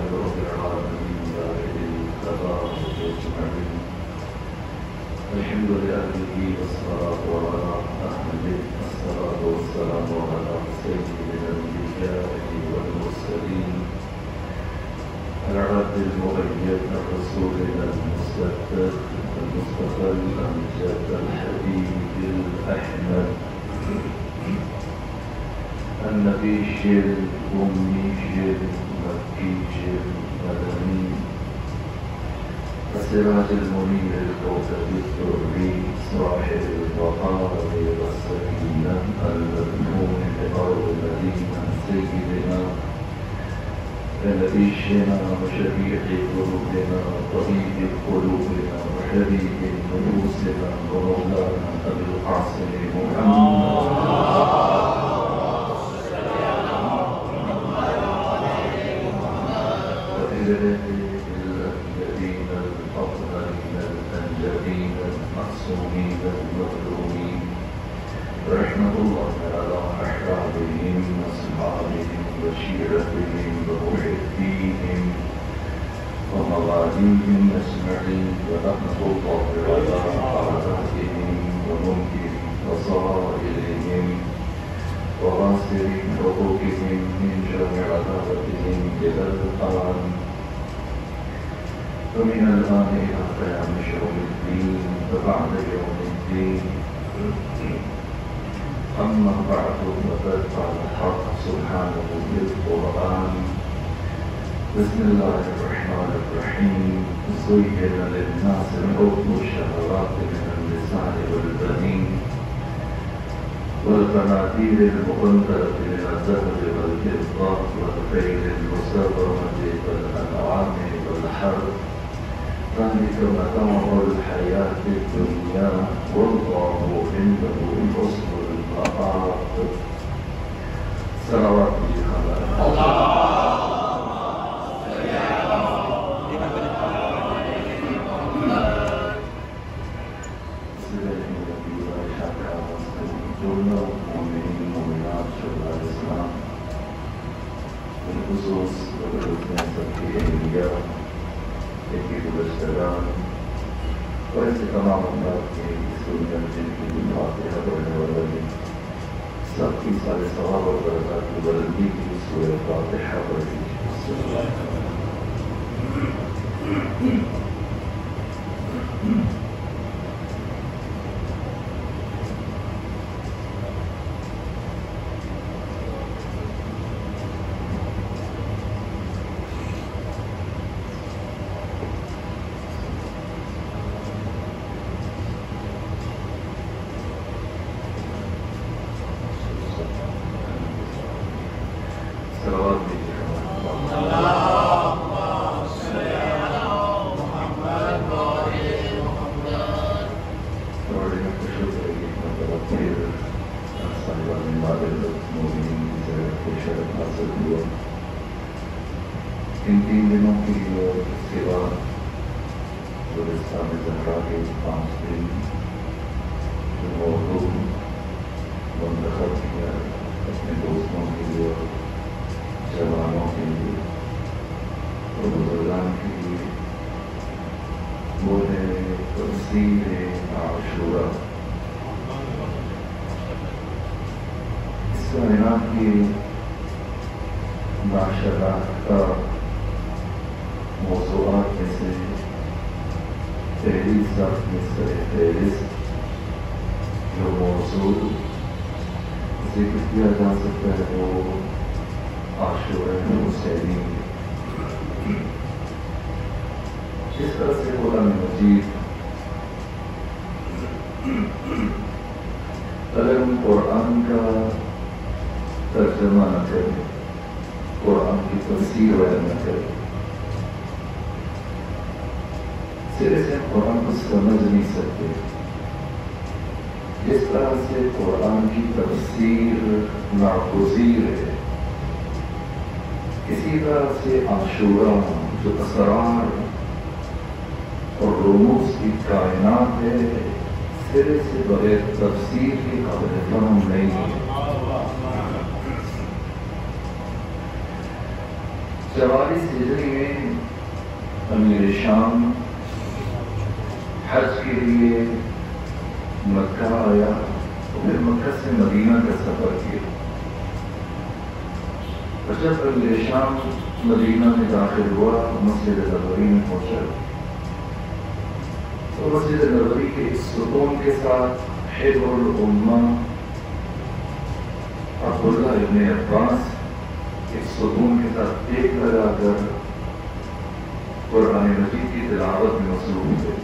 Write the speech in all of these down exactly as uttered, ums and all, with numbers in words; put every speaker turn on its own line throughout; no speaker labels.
رب العالمين جاعل القضاء أجمعين. الحمد لله والصلاة على أهله الصلاة والسلام على سيدنا الأنبياء والمرسلين العبد المؤيد الرسول المسدد المصطفى الأمجد الحبيب الأحمد النبي الأمي المكي المدني السراج المنير الكوكب الدري صاحب الوقار والسكينة المذموم بأرض المدينة سيدنا نبينا وشفيع قلوبنا طبيب قلوبنا وحبيب نفوسنا ومولانا أبي القاسم محمد الذين الأفضلين الأنجبين المعصومين المظلومين رحمة الله على أحبابهم وأصحابهم وشيرتهم ومحبيهم ومواليهم أجمعين ورحمة الله على أعدائهم ومنكر وصائرهم وغاسر حقوقهم من جميع عداوتهم إلى الآن ومن الآن إلى قيام يوم الدين وبعد يوم الدين. أما بعد فقد قال الحق سبحانه في القرآن بسم الله الرحمن الرحيم زين للناس حب الشهوات من النساء والبنين والقناطير المقنطرة من الذهب والفضة والخيل المسومة والأنعام والحرث ذلك متاع الحياة الدنيا والله عنده حسن المآب. صلوات الله. بالخصوص وبالناس الأنبياء يجب السلام وليس تمام الناس في سنة الفاتحة والولد سبقي صالح الصواب والبركات والولدي في سورة الفاتحة والولد. ان تین دنوں کی سوا گلستان زہرا کے پانچ دن جو موضوع منتخب کیا اپنے دوستوں کے لیے جوانوں کے لیے اور بزرگان کے لیے وہ ہے تفسیر عاشورہ. اس کائنات کی معاشرات کا موضوعات میں سے پہلی ذات میں سر فہرست جو موضوع ذکر کیا جا سکتا ہے وہ عاشورہ حسینی. جس طرح سے قرآن مجید اگر ہم قرآن کا ترجمہ نہ کریں قرآن کی تفسیر بیان نہ کریں سرے سے قرآن کو سمجھ نہیں سکتے. جس طرح سے قرآن کی تفسیر ناگزیر ہے اسی طرح سے عاشورہ جو اسرار اور رموز کی کائنات ہے سرے سے بغیر تفسیر کی قابل فہم نہیں ہے. چوالیس ہجری میں امیر شام حج کے لیے مکہ آیا اور پھر مکہ سے مدینہ کا سفر کیا. اور جب امیر شام مدینہ میں داخل ہوا مسجد نبوی میں پہنچا تو مسجد نبوی کے اس ستون کے ساتھ حبر الامہ عبداللہ ابن عباس اس ستون کے ساتھ ایک لگا کر قرآن مجید کی تلاوت میں مصروف ہوئے.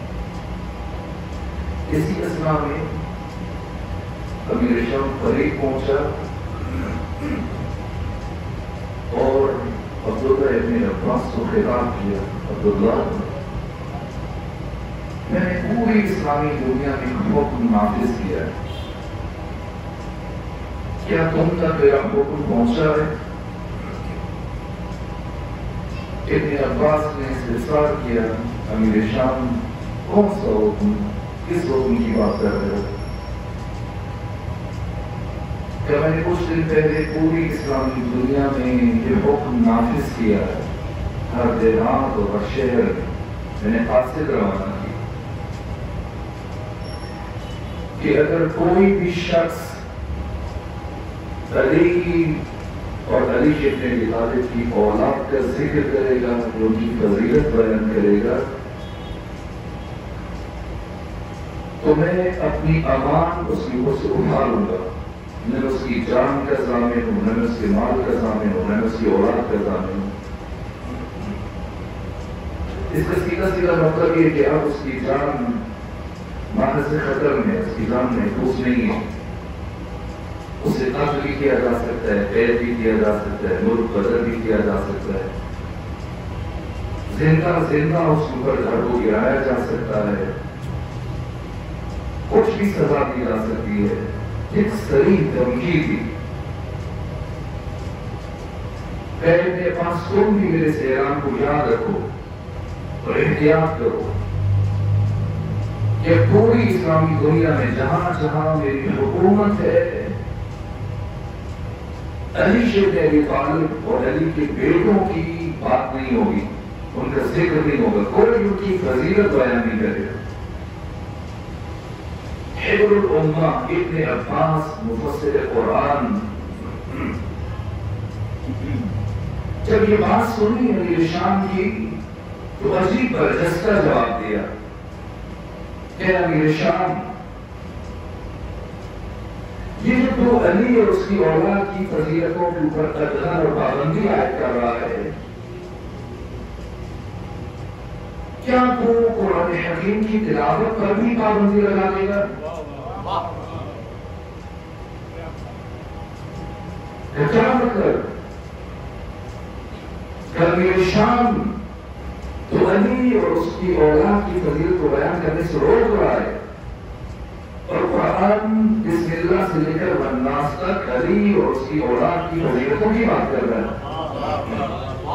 اسی اثنا میں امیر شام قریب پہنچا اور عبداللہ ابن عباس کو خطاب کیا. عبداللہ، میں نے پوری اسلامی دنیا میں حکم نافذ کیا ہے، کیا تم تک میرا حکم پہنچا ہے؟ ابن عباس نے استفسار کیا، امیر شام کون سا حکم، کس حکم کی بات کر رہے ہو؟ کہ میں نے کچھ دن پہلے پوری اسلامی دنیا میں یہ حکم نافذ کیا ہے، ہر دیہات اور ہر شہر میں نے قاصد روانہ کی کہ اگر کوئی بھی شخص علی اور علی ابن ابی طالب کی اولاد کا ذکر کرے گا، جو ان کی فضیلت بیان کرے گا، تو میں اپنی امان اس کی وہ سے اٹھا لوں گا. میں اس کی جان کا ضامن ہوں، میں اس کے مال کا ضامن ہوں، میں اس کی اولاد کا ضامن ہوں. اس کا سیدھا سیدھا مطلب یہ کہ اب اس کی جان ماں سے خطر میں، اس کی جان محفوظ نہیں ہے. اسے قتل بھی کیا جا سکتا ہے، قید بھی کیا جا سکتا ہے، ملک بدر بھی کیا جا سکتا ہے، زندہ زندہ اس پر گھر کو گرایا جا سکتا ہے، کچھ بھی سزا دی جا سکتی ہے. ایک صریح دھمکی تھی. پہلے پاس تم بھی میرے اس اعلان کو یاد رکھو اور احتیاط کرو کہ پوری اسلامی دنیا میں جہاں جہاں میری حکومت ہے، علی ابن ابی طالب اور علی کے بیٹوں کی بات نہیں ہوگی، ان کا ذکر نہیں ہوگا، کوئی ان کی فضیلت بیان نہیں کرے گا. حبر الامہ ابن عباس مفسر قرآن جب یہ بات سنی امیر شام کی تو عجیب برجستہ جواب دیا کہ امیر شام، یہ جو تو علی اور اس کی اولاد کی فضیلتوں کے اوپر قدر اور پابندی عائد کر رہا ہے، کیا تو قرآن حکیم کی تلاوت پر بھی پابندی لگا دے گا؟ کیا مطلب؟ کہ امیر شام تو علی اور اس کی اولاد کی فضیلت کو بیان کرنے سے روک رہا ہے، اور قرآن بسم اللہ سے لے کر والناس تک علی اور اس کی اولاد کی فضیلتوں کی بات کر رہا ہے.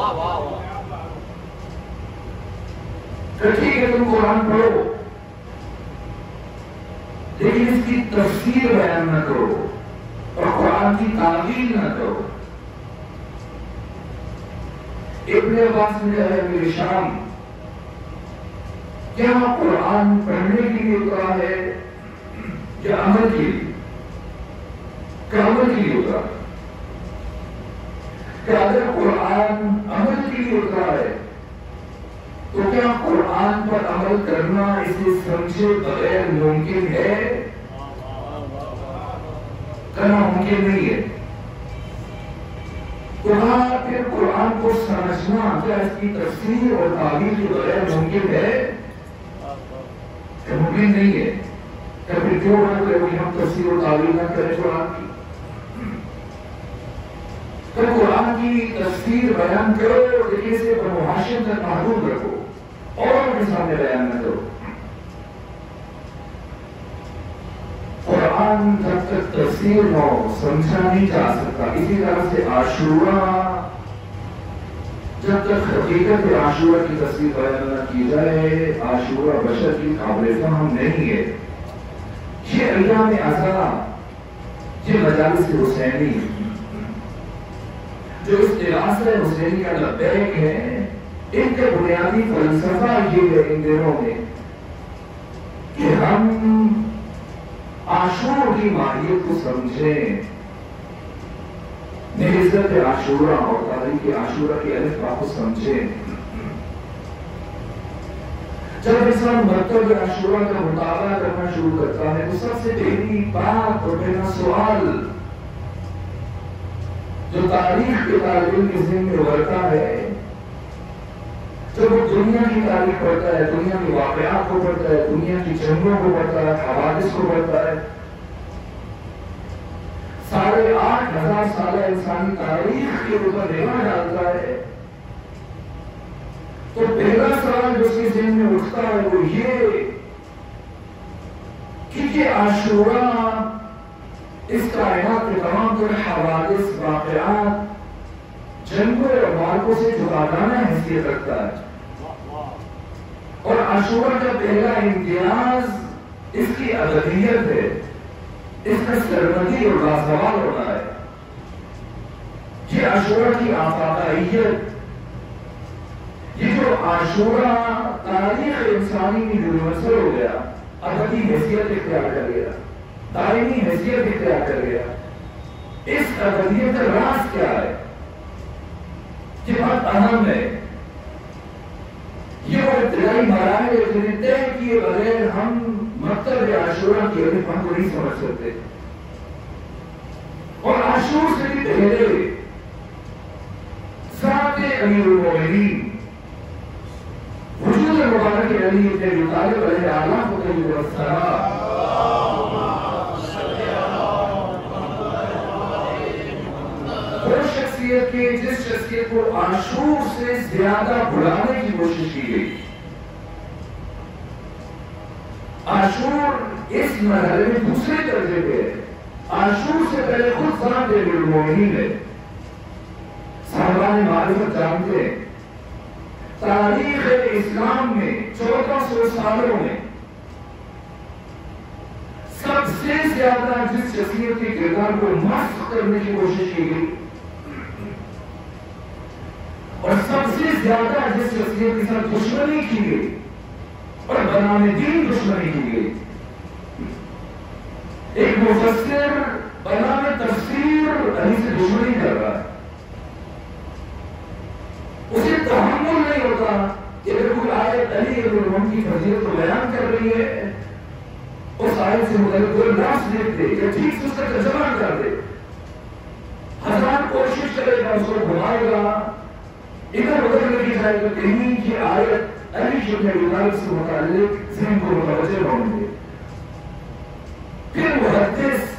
کہ ٹھیک ہے تم قرآن پڑھو لیکن اس کی تفسیر بیان نہ کرو اور قرآن کی تعویل نہ کرو. ابن عباس نے کہا ہے امیر شام، کیا قرآن پڑھنے کے لیے اترا ہے یا عمل کے لیے؟ کہ عمل کے لیے اترا. کہ اگر قرآن عمل کے لیے اترا ہے تو کیا قرآن پر عمل کرنا اسے سمجھے بغیر ممکن ہے؟ کرنا ممکن نہیں ہے. تو ہاں پھر قرآن کو سمجھنا کیا اس کی تفسیر اور تعبیر کے بغیر ممکن ہے؟ کہ ممکن نہیں ہے. کہ پھر کیوں نہ کرے کہ ہم تفسیر اور تعبیر نہ کریں قرآن کی؟ تو قرآن کی تفسیر بیان کرو لیکن اسے محاشر تک محدود رکھو اور کے سامنے بیان نہ کرو. قرآن جب تک تفسیر نہ ہو سمجھا نہیں جا سکتا. اسی طرح سے عاشورہ جب تک حقیقت عاشورہ کی تفسیر بیان نہ کی جائے عاشورہ بشر کی قابل فہم نہیں ہے. یہ ایام عزا، یہ مجالس حسینی، جو اس طراز حسینی کا لبیک ہے، ان کے بنیادی فلسفہ یہ ہے ان دنوں میں کہ ہم عاشور کی ماہیت کو سمجھیں، نہضت عاشورہ اور تاریخ عاشورہ کی الف با کو سمجھیں۔ جب انسان مکتب عاشورہ کا مطالعہ کرنا شروع کرتا ہے تو سب سے پہلی بات اور پہلا سوال جو تاریخ کے طالب علم کے ذہن میں ابھرتا ہے، جب وہ دنیا کی تاریخ پڑھتا ہے، دنیا کے واقعات کو پڑھتا ہے، دنیا کی جنگوں کو پڑھتا ہے، حوادث کو پڑھتا ہے، ساڑھے آٹھ ہزار سالہ انسانی تاریخ کے اوپر نگاہ ڈالتا ہے، تو پہلا سوال جو اس کے ذہن میں اٹھتا ہے وہ یہ کہ یہ عاشورہ اس کائنات کے تمام تر حوادث، واقعات، جنگوں اور مارکوں سے جداگانہ حیثیت رکھتا ہے، اور عاشورہ کا پہلا امتیاز اس کی ابدیت ہے، اس کا سرمدی اور لازوال ہونا ہے۔ یہ عاشورہ کی آفاقائیت، یہ جو عاشورہ تاریخ انسانی میں یونیورسل ہو گیا، ابدی حیثیت اختیار کر گیا، دائمی حیثیت اختیار کر گیا، اس ابدیت کا راز کیا ہے؟ یہ بہت اہم ہے۔ یہ وہ ابتدائی مراحل ہے جنہیں طے کیے بغیر ہم مکتب عاشورہ کی الف با کو نہیں سمجھ سکتے، اور عاشور سے بھی پہلے ذات امیر المومنین وجود مبارک علی ابن ابی طالب علیہ السلام کو طیب السلام، وہ شخصیت کے جس شخصیت کو عاشور سے زیادہ بلانے کی کوشش کی گئی۔ عاشور اس مرحلے میں دوسرے درجے پہ ہے، عاشور سے پہلے خود ذات امیر المومنین ہے۔ صاحبان معرفت جانتے ہیں تاریخ اسلام میں چودہ سو سالوں میں سب سے زیادہ جس شخصیت کے کردار کو مسخ کرنے کی کوشش کی گئی اور سب سے زیادہ جس شخصیت کے ساتھ دشمنی کی گئی اور بنام دین دشمنی کی گئی، ایک مفسر بنام تفسیر علی سے دشمنی کر رہا ہے، اسے تحمل نہیں ہوتا کہ اگر کوئی آیت علی ابن کی فضیلت کو بیان کر رہی ہے، اس آیت سے متعلق کوئی لفظ لکھ دے یا ٹھیک سے اس کا ترجمہ کر دے، ہزار کوشش کرے گا، اس کو گھمائے گا، ادھر ادھر لے کے جائے گا، کہیں کی آیت علی ابن ابی طالب سے متعلق ذہن کو متوجہ ہونے دے۔ پھر محدث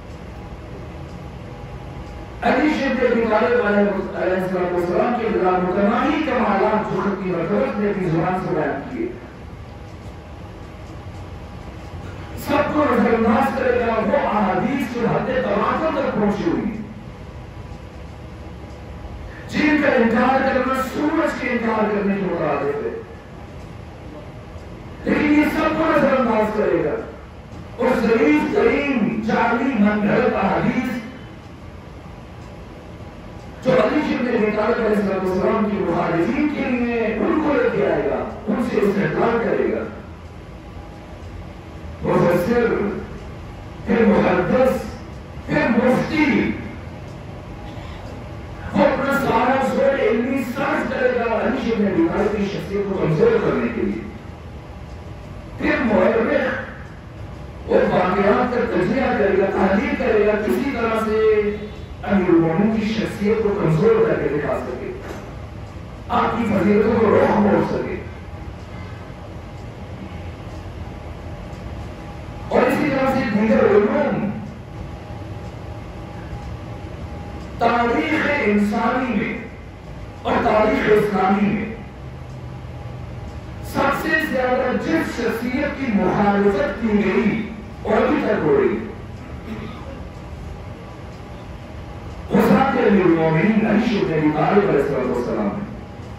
علی ابن ابی طالب علیہ السلام کے خلاف متناہی کمالات جو خط کی مرتبت نے اپنی زبان سے بیان کیے، سب کو نظر انداز کرے گا وہ احادیث جو حد تواتر تک پہنچی ہوئی، جن کا انکار کرنا سورج کے انکار کرنے کے مطابق ہے، لیکن یہ سب کو نظر انداز کرے گا اور ضعیف ترین جعلی منگھڑت احادیث جو علی ابن ابی طالب علیہ السلام کی مخالفین کے لیے ان کو لے کے آئے گا، ان سے استدلال کرے گا۔ مفسر، پھر محدث، پھر مفتی، وہ اپنا سارا زور علمی صرف کرے گا علی ابن ابی طالب کی شخصیت کو کمزور کرنے کے لیے، پھر مورخ وہ واقعات کا تجزیہ کرے گا، تحلیل کرے گا، کسی طرح سے امیر المومنین کی شخصیت کو کمزور کر کے دکھا سکے، آپ کی فضیلتوں کو رخ موڑ سکے، اور اسی طرح سے دیگر علوم تاریخ انسانی میں اور تاریخ اسلامی میں سب سے زیادہ جس شخصیت کی مخالفت کی گئی اور ابھی تک ہو رہی، امیر المومنین علی ابن ابی طالب علیہ السلام ہے۔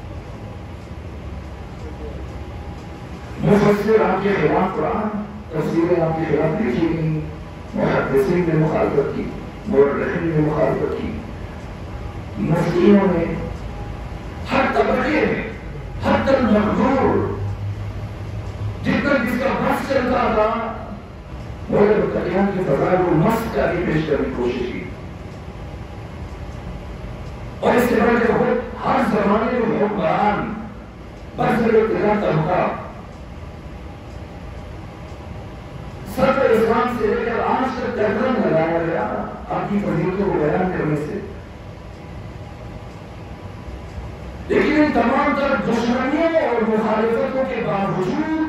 مفسر آپ کے خلاف قرآن، تفسیریں آپ کے خلاف لکھی گئی، محدثین نے مخالفت کی، مورخین نے مخالفت کی، مفتیوں نے، ہر طبقے میں، ہر تن مقدور جتنا جس کا بس چلتا تھا وہ قیام کی فضائل کو مست کر کے پیش کرنے کی کوشش کی. اور اس کے بعد خود ہر زمانے میں حکمران برسر اقتدار طبقہ صدر اسلام سے لے کر آج تک ترجم لگایا گیا آپ کی فضیلتوں کو بیان کرنے سے. لیکن ان تمام تر دشمنیوں اور مخالفتوں کے باوجود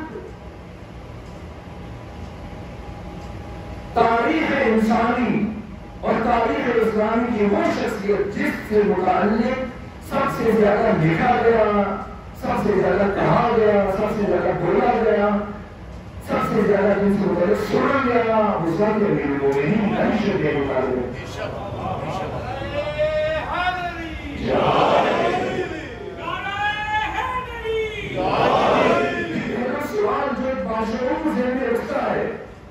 تاریخ انسانی اور تاریخ اسلامی کی وہ شخصیت جس سے متعلق سب سے زیادہ لکھا گیا، سب سے زیادہ کہا گیا، سب سے زیادہ بولا گیا، سب سے زیادہ جن سے متعلق سنا گیا، وہ سب کے میرے وہ نہیں ہمیشہ کے مطابق سوال جو ایک باشعور ذہن میں رکھتا ہے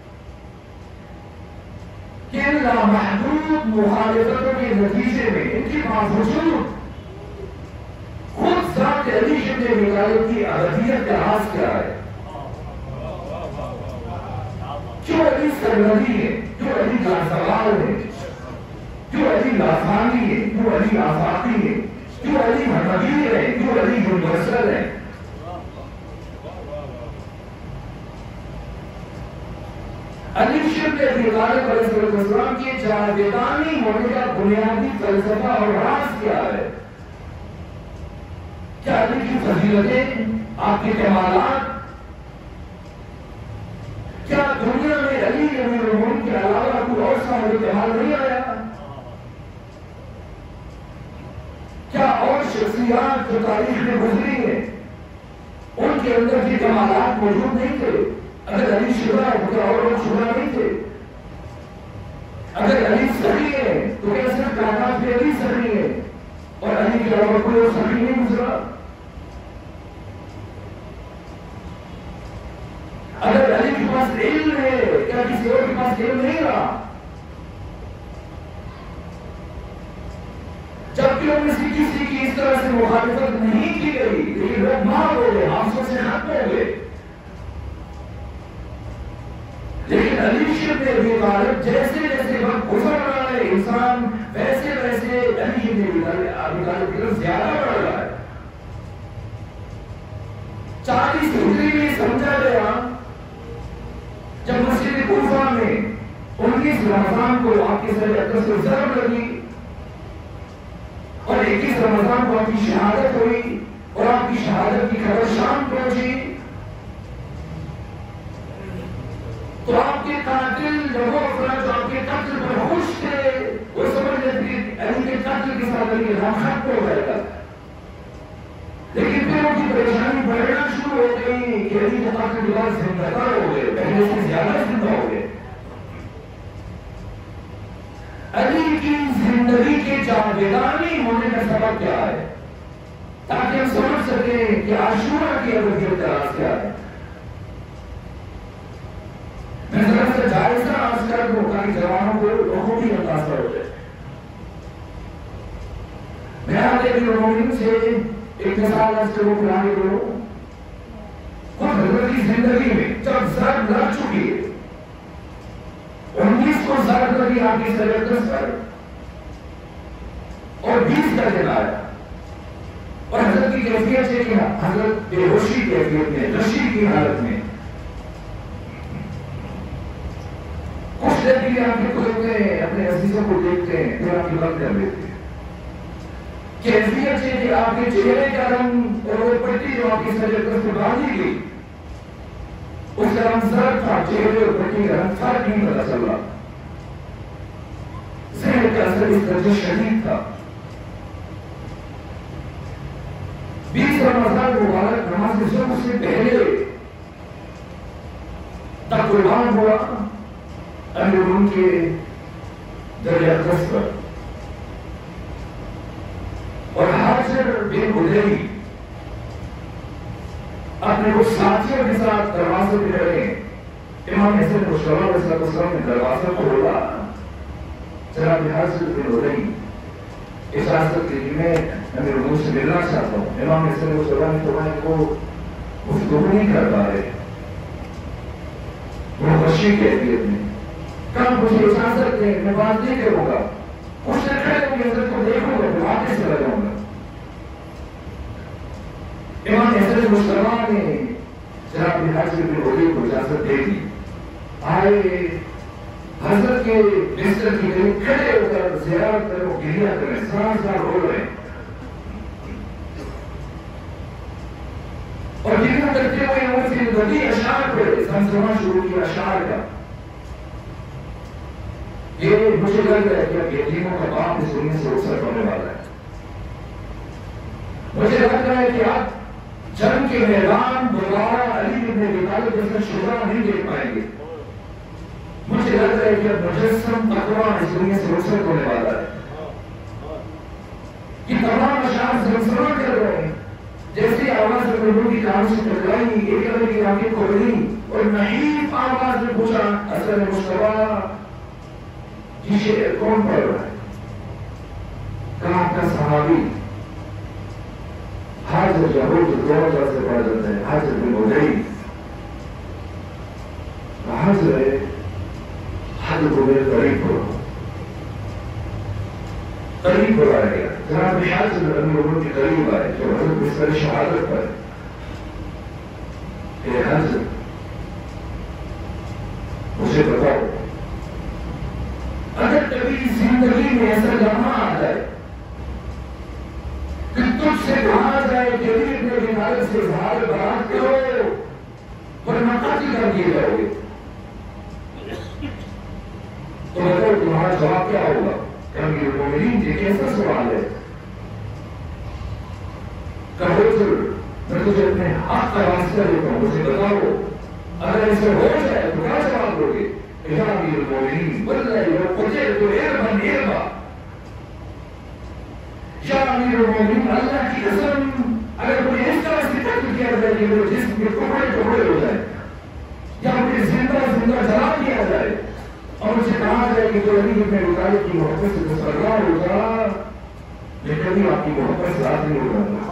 کہ ان لامحدود مخالفتوں کے نتیجے میں ان کی باوجود خود ذات علی شبن ابی طالب کی ابدیت کا راز کیا ہے؟ کیوں علی سرمدی ہے؟ کیوں علی لازوال ہے؟ کیوں علی لازانی ہے؟ کیوں علی آفاقی ہے؟ کیوں علی محمدی ہے؟ کیوں علی یونیورسل ہے؟ علی شبن ابی طالب علیہ السلام کی جاویدانی ہونے کا بنیادی فلسفہ اور راز کیا ہے؟ کیا علی کی فضیلتیں، آپ کے کمالات، کیا دنیا میں علی امیر المومنین کے علاوہ کوئی اور صاحب کمال نہیں آیا؟ کیا اور شخصیات جو تاریخ میں گزری ہیں ان کے اندر کے کمالات موجود نہیں تھے؟ اگر علی شبہ ہے تو کیا اور لوگ شبہ نہیں تھے؟ اگر علی سخی ہے تو کیا صرف کائنات میں علی سخی ہے اور علی کے علاوہ کوئی اور سخی نہیں گزرا؟ اگر علی کے پاس علم ہے کیا کسی اور کے پاس علم نہیں رہا؟ جبکہ ان میں سے کسی کی اس طرح سے مخالفت نہیں کی گئی لیکن لوگ مار ہو گئے، حادثوں سے ختم ہو گئے. لیکن علی شبن ابی طالب جیسے جیسے وقت گزر رہا ہے انسان ویسے ویسے علی شبن ابی طالب کی طرف زیادہ بڑھ رہا ہے. چالیس ہجری میں سمجھا گیا جب مسجد کوفہ میں انیس رمضان کو آپ کی سر اقدس سے ضرب لگی اور اکیس رمضان کو آپ کی شہادت ہوئی اور آپ کی شہادت کی خبر شام پہنچی تو آپ کے قاتل لوگوں افراد جو آپ کے قتل پر خوش تھے وہ سمجھ لیتے کہ علی کے قتل کے ساتھ علی کے غم ختم ہو گئے گا. لیکن پھر ان کی پریشانی بڑھنا شروع ہو گئی کہ علی کے قتل کے بعد زندہ تر ہو گئے، پہلے سے زیادہ زندہ ہو گئے. علی کی زندگی کے جاویدانی ہونے کا سبب کیا ہے تاکہ ہم سمجھ سکیں کہ عاشورہ کی ابدیت کا راز کیا ہے. میں ذرا سے جائزہ عرض کر دوں تاکہ جوانوں کو لوگوں بھی اندازہ ہو جائے. میں آگے بھی مومن سے ایک مثال عرض کروں پرانے کو خود حضرت کی زندگی میں جب ضرب لگ چکی ہے انیس کو ضرب لگی آپ کی سرحد پر اور بیس کا دن آیا اور حضرت کی کیفیت سے کیا حضرت بے ہوشی کیفیت میں نشی کی حالت میں کچھ دیر کے لیے آپ کے کھلتے ہیں اپنے عزیزوں کو دیکھتے ہیں پھر آپ کی بند کر لیتے ہیں. کیفیت سے کہ آپ کے چہرے کا رنگ اور وہ پٹی جو آپ کی سرحد سے باندھی گئی اس کا رنگ ضرب تھا، چہرے اور پٹی کا رنگ فرق نہیں پتا چل رہا. ذہن کا اثر اس درجے شدید تھا. بیس رمضان مبارک نماز صبح سے پہلے تک قربان ہوا امیر المومنین کے درجہ اقدس پر اور حاضر بن حدیری اپنے کچھ ساتھیوں کے ساتھ دروازے پہ رہے. امام حسین مشتبہ علیہ السلام نے دروازہ کھولا. جناب حاضر بن حدیری اس اجازت کی میں امیر المومنین سے ملنا چاہتا ہوں. امام حسین مصطفیٰ تو میں کو گفتگو نہیں کر پا رہے, وہ خوشی کیفیت میں کب مجھے اجازت دیں, میں بات نہیں کروں گا. اس نے کہا کہ حضرت کو دیکھوں گا, میں واپس چلا جاؤں گا. امام حسین مصطفیٰ نے جناب حاجی بن علی کو اجازت دے دی. آئے حضرت کے بستر کی قریب کھڑے ہو کر زیارت کر وہ گریہ کر رہے, سار سار رو رہے ہیں. اور گریہ کرتے ہوئے ان سے ندی اشعار پڑھے, زمزمہ شروع کیا اشعار کا. یہ مجھے لگ رہا ہے کہ اب یتیموں کا باپ اس دنیا سے رخصت ہونے والا ہے. مجھے لگ رہا ہے کہ آپ جنگ کے میدان دوبارہ علی بن ابی طالب جیسا شجاع نہیں دیکھ پائیں گے. مجھے لگ رہا ہے کہ اب مجسم تقویٰ اس دنیا سے رخصت ہونے والا ہے. یہ تمام اشعار زمزمہ کر رہے ہیں. جیسے آواز لوگوں کی کانوں سے ٹکرائی, ایک الگ کی آنکھیں کھولی اور نحیف آواز میں پوچھا, حسن مصطفیٰ یہ شعر کون پڑھ رہا ہے؟ کہاں کا صحابی حاضر جہور جو دو ہزار سے پڑھا جاتا ہے, حاضر بن علی. حاضر ہے حد کو میرے قریب پڑھو, قریب پڑھایا گیا. جناب حاضر امیر المومنین کے قریب آئے جو حضرت بستر شہادت پر کہ حاضر مجھے بتاؤ, اگر کبھی زندگی میں ایسا لمحہ آ جائے کہ تجھ سے کہا جائے کہ علی بن ابی طالب سے اظہار برات کرو ورنہ قتل کر دیے جاؤ گے, تو بتاؤ تمہارا جواب کیا ہوگا؟ امیر المومنین یہ کیسا سوال ہے؟ کہو سر میں تجھے اپنے حق کا واسطہ دیتا ہوں, مجھے بتاؤ اگر ایسے ہو جائے تو کیا جواب دو گے؟ یا امیر المومنین واللہ لو قتلت اربا اربا, یا امیر المومنین اللہ کی قسم اگر کوئی اس طرح سے قتل کیا جائے کہ میرے جسم کے ٹکڑے ٹکڑے ہو جائے یا مجھے زندہ زندہ جلا دیا جائے اور مجھے کہا جائے کہ جو علی بن ابی طالب کی محبت سے مسرور ہوگا, میں کبھی آپ کی محبت سے راضی نہیں ہوگا.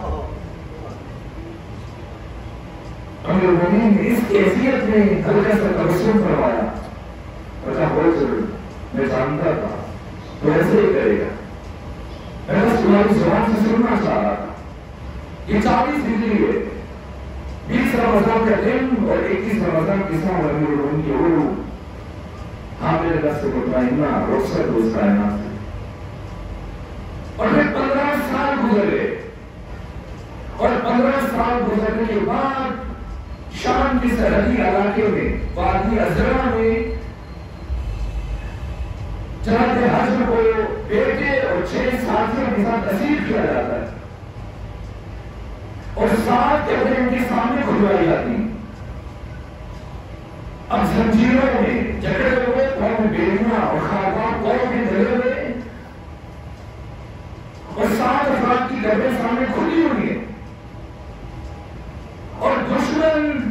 امیر المومنین نے اس کیفیت میں ہلکا سا تبسم فرمایا اور کہا حضور میں جانتا تھا تو ایسے ہی کرے گا, میں بس تمہاری زبان سے سننا چاہ رہا تھا. یہ چالیس ہجری ہے, بیس رمضان کا دن اور اکیس رمضان کی سال امیر المومنین کی روح حامل نفس مطمئنہ رخصت ہو اس کائنات سے. اور پھر پندرہ سال گزرے اور پندرہ سال گزرنے کے بعد شام کے سرحدی علاقے میں وادی ازرا میں جناب حضر کو بیٹے اور چھ ساتھیوں کے ساتھ اسیر کیا جاتا ہے اور سات قبریں ان کے سامنے کھلوائی جاتی ہیں. اب زنجیروں میں جکڑے ہوئے قوم بیڑیاں اور خوابان قوم کے جگہ ہوئے اور سات افراد کی قبریں سامنے کھلی ہوئی ہیں اور دشمن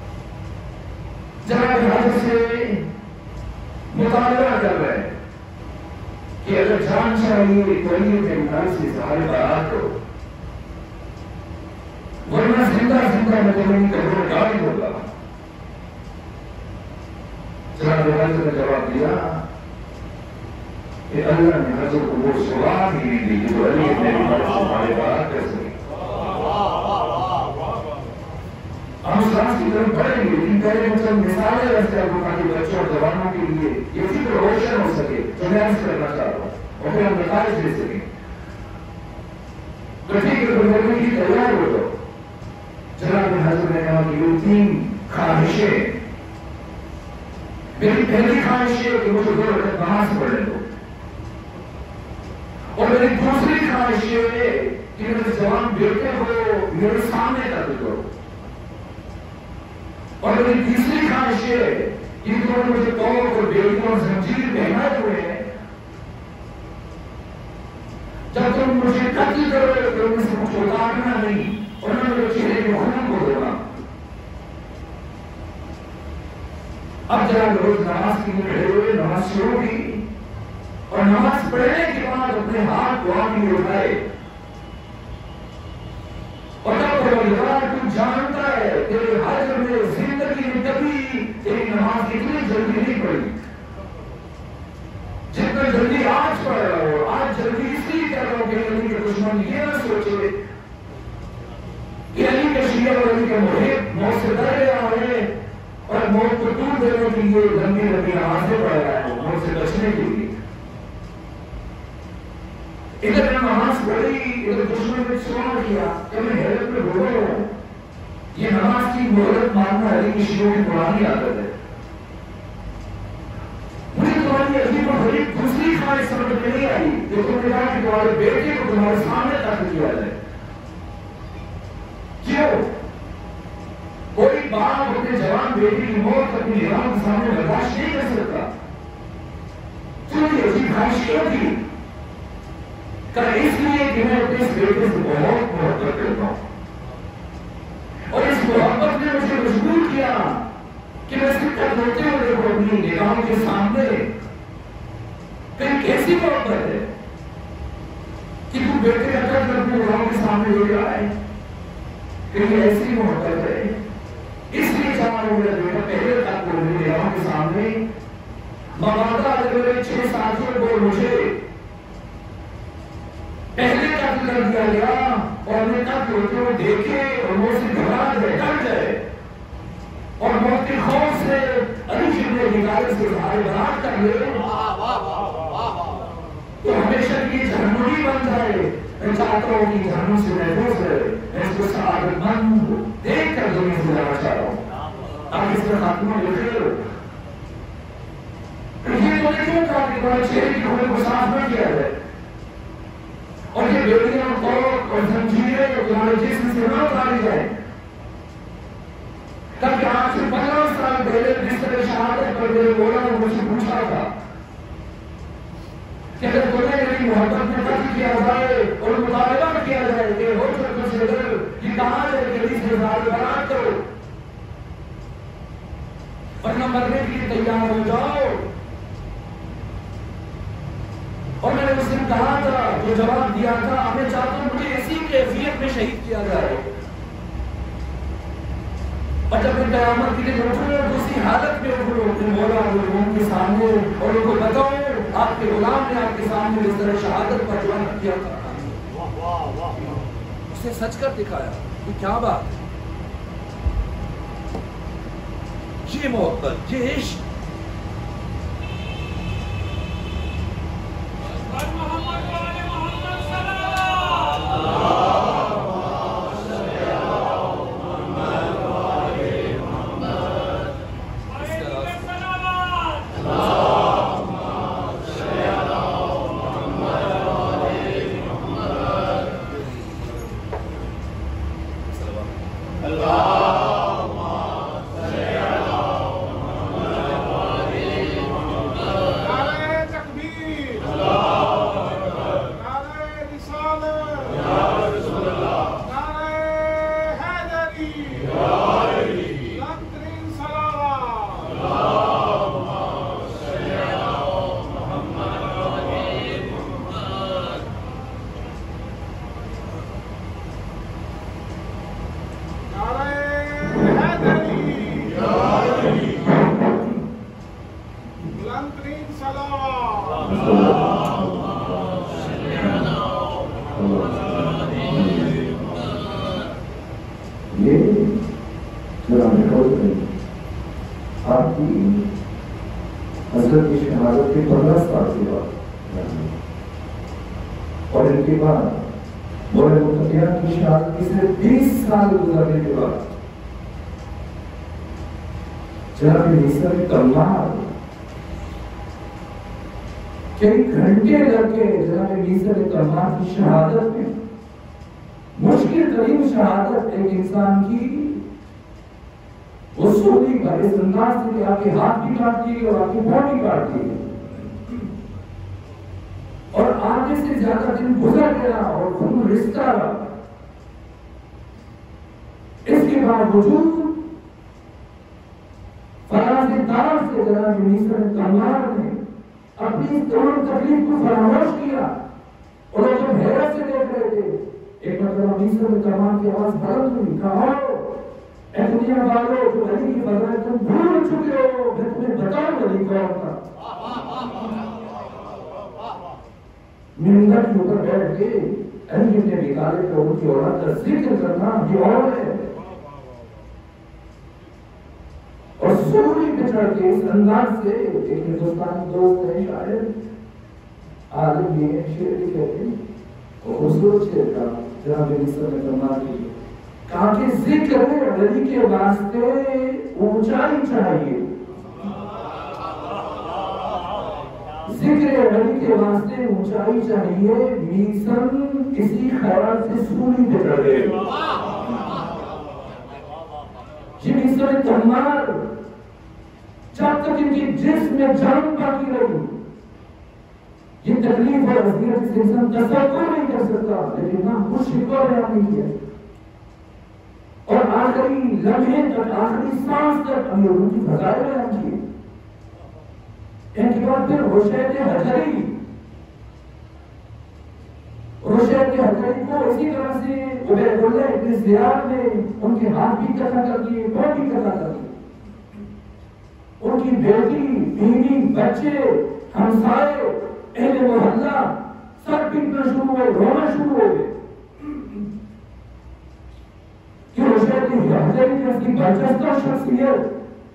جناب حضر سے مطالبہ کر رہے ہیں کہ اگر جان چاہیے تو علی بن ابی طالب سے اظہار برات کرو ورنہ زندہ زندہ میں تمہیں قبروں ڈال ہوگا. جناب حضر نے جواب دیا کہ اللہ نے حضر کو وہ سوال ہی نہیں دی جو علی بن ابی طالب سے اظہار برات کر سکے. ہم سانس کی طرف بڑھیں گے لیکن پہلے مطلب مثالیں رہتے ہیں تاکہ بچوں اور جوانوں کے لیے یہ فکر روشن ہو سکے جو میں عرض کرنا چاہتا ہوں اور پھر ہم نتائج دے سکیں. تو ٹھیک ہے تو بولنے کی تیار ہو تو جناب حضرت نے کہا کہ یہ تین خواہشیں, میری پہلی خواہش ہے کہ مجھے دو رکعت نماز پڑھنے دو اور میری دوسری خواہش ہے کہ میرے جوان بیٹے کو میرے سامنے کر دو اور میری تیسری خواہش ہے کہ انہوں نے مجھے توق اور بیڑیوں اور زنجیر پہنائے ہوئے ہیں, جب تم مجھے قتل کرو تو ان سے مجھے اتارنا نہیں اور نہ میرے چہرے کے خون کو دھونا. اب جناب روز نماز کے لیے کھڑے ہوئے, نماز شروع کی اور نماز پڑھنے کے بعد بعد اپنے ہاتھ دعا کے لیے اٹھائے اور تو جانتا ہے تیرے حاضر میں زندگی میں کبھی تیری نماز اتنی جلدی نہیں پڑی جتنا جلدی آج پڑھ رہا ہو. آج جلدی اس لیے کہہ رہا ہوں کہ علی کے دشمن یہ نہ سوچے کہ علی کے شیعہ اور علی کے محب موت سے ڈر گیا ہے اور موت کو دور دینے کے لیے لمبی لمبی نمازیں پڑھ رہا ہے موت سے بچنے کے لیے. ادھر نماز پڑھی ادھر دشمن نے سوال کیا کہ میں حیرت میں رو رہا ہوں. یہ نماز کی مہلت ماننا علی کی شیعوں کی پرانی عادت ہے. مجھے تمہاری عجیب و غریب دوسری خواہش سمجھ میں نہیں آئی جو تم نے کہا کہ تمہارے بیٹے کو تمہارے سامنے قتل کیا جائے. کیوں؟ کوئی باپ اپنے جوان بیٹی کی موت اپنی نگاہوں کے سامنے برداشت نہیں کر سکتا. کیوں یہ عجیب خواہش کیوں کی؟ کہ اس لیے کہ میں اپنے اس بیٹے سے بہت محبت کرتا ہوں اور اس محبت نے مجھے مجبور کیا کہ میں صرف تک ہوتے ہوئے کو اپنی نگاہوں کے سامنے پھر کیسی محبت ہے کہ تو بیٹے کا قتل اپنی نگاہوں کے سامنے لے رہا ہے. پھر یہ ایسی محبت ہے اس لیے چاہتا ہوں میرا بیٹا پہلے تک کو اپنی نگاہوں کے سامنے مواقع میرے چھ ساتھیوں کو مجھے پہلے قتل کر دیا گیا اور میں تب ہوتے ہوئے دیکھے اور وہ سے گھبرا جائے ڈر جائے اور موت کے خوف سے علی شبن حکایت سے اظہار برات کر لے تو ہمیشہ کی جہنمی بن جائے. میں چاہتا ہوں کہ جہنم سے محفوظ ہے. میں اس کو سعادت مند دیکھ کر دنیا سے جانا چاہ رہا ہوں. آپ اس میں خاتمہ لکھے ہو یہ تو نہیں کیوں کہا کہ تمہارے چہرے کی خون کو صاف نہ کیا جائے اور یہ بیڑیاں کوک اور زنجیریں تمہارے جسم سے نہ اتاری جائیں تاکہ آج سے پندرہ سال پہلے بستر شہادت پر میرے مولا نے مجھ سے پوچھا تھا کہ اگر تمہیں میری محبت میں قتل کیا جائے اور مطالبہ کیا جائے کہ ہو سکتا سے ڈر کہ کہاں ہے کہ اس میں زیادہ برات کرو ورنہ مرنے کے لیے تیار ہو جاؤ. اور میں نے اس دن کہا تھا جو جواب دیا تھا میں چاہتا ہوں مجھے اسی کیفیت میں شہید کیا جائے اور جب میں قیامت کے لیے اٹھوں تو اسی حالت میں اٹھوں اپنے مولا اور لوگوں کے سامنے اور ان کو بتاؤں آپ کے غلام نے آپ کے سامنے اس طرح شہادت پر جوان کیا تھا. اس نے سچ کر دکھایا. یہ کیا بات ہے؟ یہ محبت یہ عشق اور ان کے بعد بڑے متقیہ کی شہادت سے بیس سال گزرنے کے بعد جناب نیسر کمال کئی گھنٹے لگ کے جناب نیسر کمال کی شہادت میں مشکل ترین شہادت ایک انسان کی وصولی کا اس انداز سے کہ آپ کے ہاتھ بھی کاٹتی ہے اور آپ کی پاؤں بھی کاٹتی ہے اور آگے سے زیادہ دن گزر گیا اور خون رشتہ رہا. اس کے باوجود فراز دار سے جناب نیسر کمال نے اپنی تمام تکلیف کو فراموش کیا اور وہ جب حیرت سے دیکھ رہے تھے، ایک مرتبہ مصر میں کمان کی آواز بلند ہوئی، کہا اے دنیا والو جو علی کی فضائل تم بھول چکے ہو، میں تمہیں بتاؤں علی کون تھا۔ منبر کے اوپر بیٹھ کے علی ابن ابی طالب کو ان کی اولاد کا ذکر کرنا یہ اور ہے، اور سوری بچڑ کے اس انداز سے ایک ہندوستانی دوست ہے شاعر عالم یہ شعر لکھے تھے، اور خوبصورت شعر کا جناب مصر میں فرما دیجیے، کہا کہ ذکر علی کے واسطے اونچائی چاہیے، ذکر علی کے واسطے اونچائی چاہیے، میسن کسی خیال سے سوری پہ چڑھے۔ یہ میسن تمار جب تک ان کی جسم میں جان باقی رہی، یہ تکلیف اور اذیت جس انسان تصور نہیں کر سکتا، لیکن نہ کچھ شکوہ بیان نہیں کیا، اور آخری لمحے تک، آخری سانس تک ہم لوگوں کی فضائل بیان کی۔ ان کے بعد پھر حسین حجری، حسین حجری کو اسی طرح سے عبید اللہ ابن زیاد نے ان کے ہاتھ بھی قطع کر دیے، پاؤں بھی قطع کر دیے، ان کی بیٹی، بیوی، بچے، ہمسائے، اہل محلہ سب پیٹنا شروع ہوئے، رونا شروع ہو گئے کہ حسین حجری جیسی برجستہ شخصیت،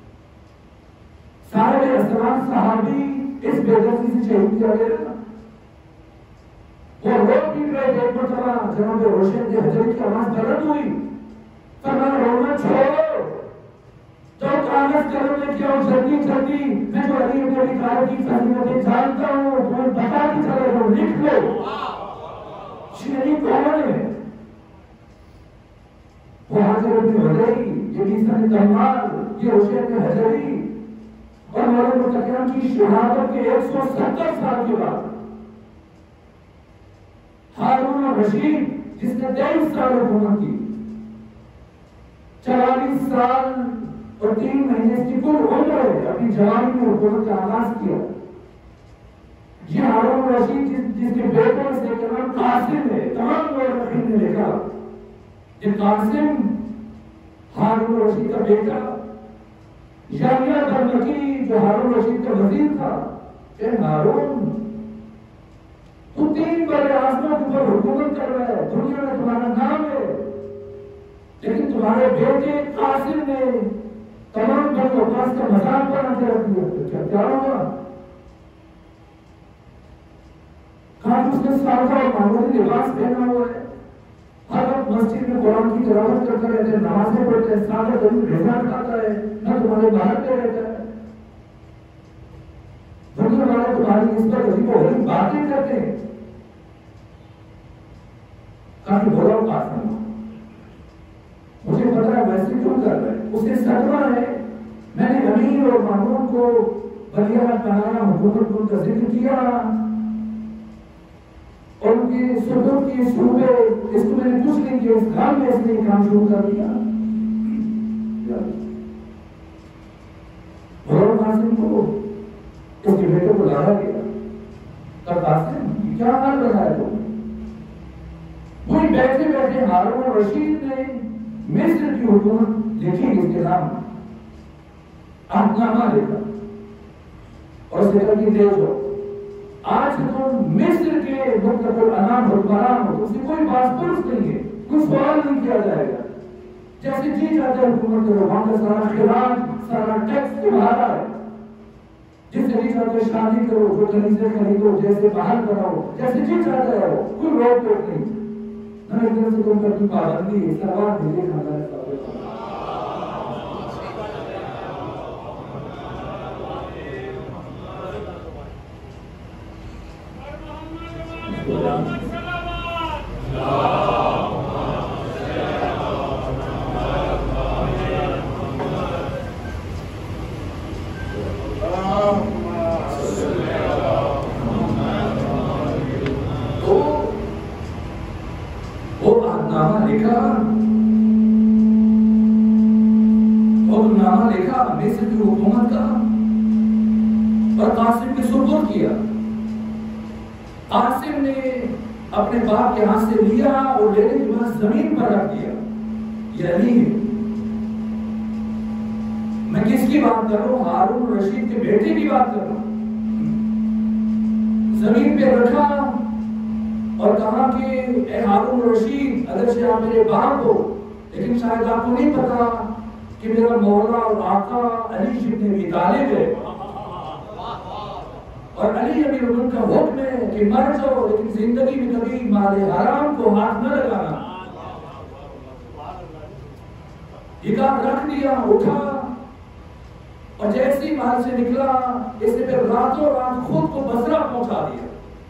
سارے اسلام صحابی اس بے دردی سے شہید کیا گیا۔ وہ روڈ پیٹ رہے تھے، ایک مرتبہ جناب حسین حجری کی آواز بلند ہوئی، فرمایا رونا چھوڑو، جو کاغذ قلم لے کے آؤ جلدی جلدی، میں جو علی ابن ابی طالب کی فضیلتیں جانتا ہوں تمہیں بتا کے چلے جاؤ، لکھ لو علی کون ہے۔ وہ حاضر ابن حجری، یہ میسن تمار، یہ حسین حجری، اور مولانا متقین کی شہادت کے ایک سو ستر سال کے بعد ہارون الرشید جس نے تیئیس سال حکومت کی، چوالیس سال اور تین مہینے کی کل عمر ہے، اپنی جوانی میں حکومت کا آغاز کیا۔ یہ ہارون الرشید جس, جس کے بیٹوں سے نام قاسم ہے، تمام مورخین نے لکھا کہ قاسم ہارون الرشید کا بیٹا، یحییٰ برمکی جو ہارون الرشید کا وزیر تھا، اے ہارون تو تین بڑے آسموں کے اوپر حکومت کر رہا ہے، دنیا میں تمہارا نام ہے، لیکن تمہارے بیٹے قاسم نے تمام بنو عباس کا مذاق بنا کے رکھ دیا، کیا کیا ہوگا؟ کہا کہ اس نے سادہ اور معمولی لباس پہنا ہوا ہے، ہر وقت مسجد میں قرآن کی تلاوت کرتا رہتا ہے، نمازیں پڑھتا ہے، سادہ ترین غذا کھاتا ہے، نہ تمہارے باہر پہ رہتا ہے، دنیا والے تمہاری اس پر عجیب و غریب باتیں کرتے ہیں۔ کہا کہ بولا قاسم مجھے پتا ہے ویسے کیوں کر رہا ہے، اسے صدمہ ہے، میں نے امیر اور مامون کو بلیہ پنایا، حکومت کو ان کا ذکر کیا اور ان کے صدر کی صوبے، اس کو میں نے کچھ نہیں کیا، اس گھام میں اس نے کام شروع کر دیا۔ اور قاسم کو اس کے بیٹے کو لایا گیا، تب قاسم کیا حال بنایا تو وہی بیٹھے بیٹھے ہارون الرشید نے مصر کی حکومت لکھی، اس کے نام عہدنامہ لکھا اور اسے کہا کہ دیکھو آج تم مصر کے مطلق الانام حکمران ہو، اس سے کوئی باس پرس نہیں ہے، کوئی سوال نہیں کیا جائے گا، جیسے جی چاہتے حکومت کرو، وہاں کا سارا خراج سارا ٹیکس تمہارا ہے، جس سے جی چاہتے شادی کرو، جو کنیزیں خریدو، جیسے باہر کراؤ، جیسے جی چاہتے ہو، کوئی روک ٹوک نہیں، نہ ایک طرح سے تم پر کی پابندی ہے، سلوات بھیجے کھانا ہے۔ نامہ لکھا مصر کی حکومت کا اور قاسم کے سپرد کیا۔ قاسم نے
اپنے باپ کے ہاتھ سے لیا اور لینے کے بعد زمین پر رکھ دیا. یہ علی ہے. میں کس کی بات کر رہا ہوں؟ ہارون رشید کے بیٹے کی بات کر رہا ہوں. زمین پہ رکھا اور کہا کہ اے ہارون رشید، اگر سے آپ میرے باپ ہو، لیکن شاید آپ کو نہیں پتا کہ میرا مولا اور آقا علی ابن ابی طالب ہے، اور علی امیر المومنین کا حکم ہے کہ مر جاؤ لیکن زندگی میں کبھی مال حرام کو ہاتھ نہ لگانا. یہ کام رکھ دیا، اٹھا اور جیسی محل سے نکلا اس نے پھر راتوں رات خود کو بصرہ پہنچا دیا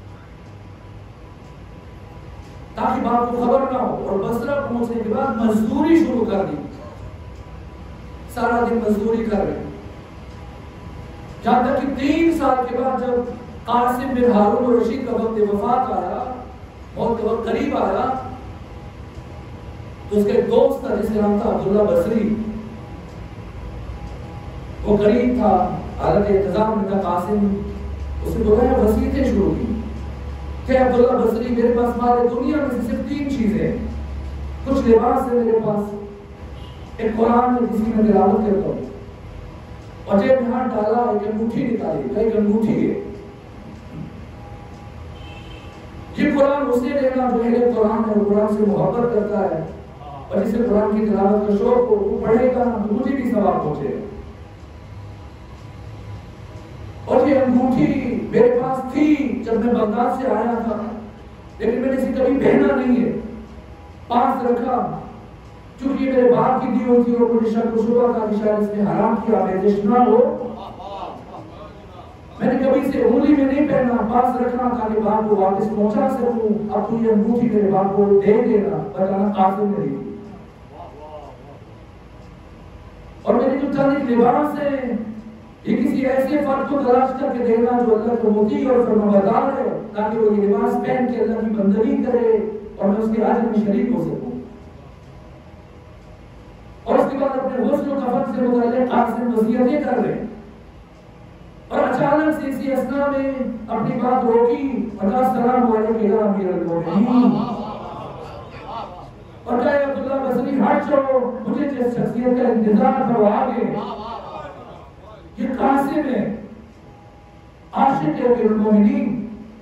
تاکہ باپ کو خبر نہ ہو، اور بصرہ پہنچنے کے بعد مزدوری شروع کر دی. سارا دن مزدوری کر رہے جہاں تک کہ تین سال کے بعد جب قاسم بن ہارون رشید کا وقت وفات آیا، موت کا وقت قریب آیا، تو اس کے دوست تھا جس کا نام تھا عبداللہ بصری. وہ قریب تھا، حالت انتظام میں تھا قاسم. اس نے بولا ہے وصیتیں شروع کی کہ عبداللہ بصری میرے پاس مال دنیا میں سے صرف تین چیزیں، کچھ لباس ہے میرے پاس، ایک قرآن ہے جس کی میں تلاوت کرتا ہوں، اور جیب میں ہاتھ ڈالا ایک انگوٹھی نکالی، ایک انگوٹھی ہے. یہ قرآن اس نے لینا جو اہل قرآن ہے، وہ قرآن سے محبت کرتا ہے، اور جسے قرآن کی تلاوت کا شوق ہو وہ پڑھے گا تو مجھے بھی ثواب پہنچے گا. اور یہ انگوٹھی میرے پاس تھی جب میں بغداد سے آیا تھا، لیکن میں نے اسے کبھی پہنا نہیں ہے، پاس رکھا چونکہ یہ میرے باپ کی دی ہوتی اور مجھے شک و شبہ تھا کہ شاید اس نے حرام کیا آمیزش نہ ہو. میں نے کبھی اسے انگلی میں نہیں پہنا، پاس رکھنا تاکہ باپ کو واپس پہنچا سکوں. اب تو یہ انگوٹھی میرے باپ کو دے دینا، بتانا قاسم نے دی. اور میرے جو چند لباس ہیں یہ کسی ایسے فرد کو تلاش کر کے دینا جو اللہ کو مطیع اور فرمانبردار ہے، تاکہ وہ یہ لباس پہن کے اللہ کی بندگی کرے اور میں اس کے اجر میں شریک ہو سکوں. اور اس کے بعد اپنے غسل و کفن سے متعلق قاسم وصیتیں کر رہے، اور اچانک سے اسی اثنا میں اپنی بات روکی اور کہا السلام علیکم یا امیر المومنین، اور کہا عبداللہ بصری ہٹ جاؤ، مجھے جس شخصیت کا انتظار تھا وہ آگے. یہ قاسم ہے، عاشق امیر المومنین،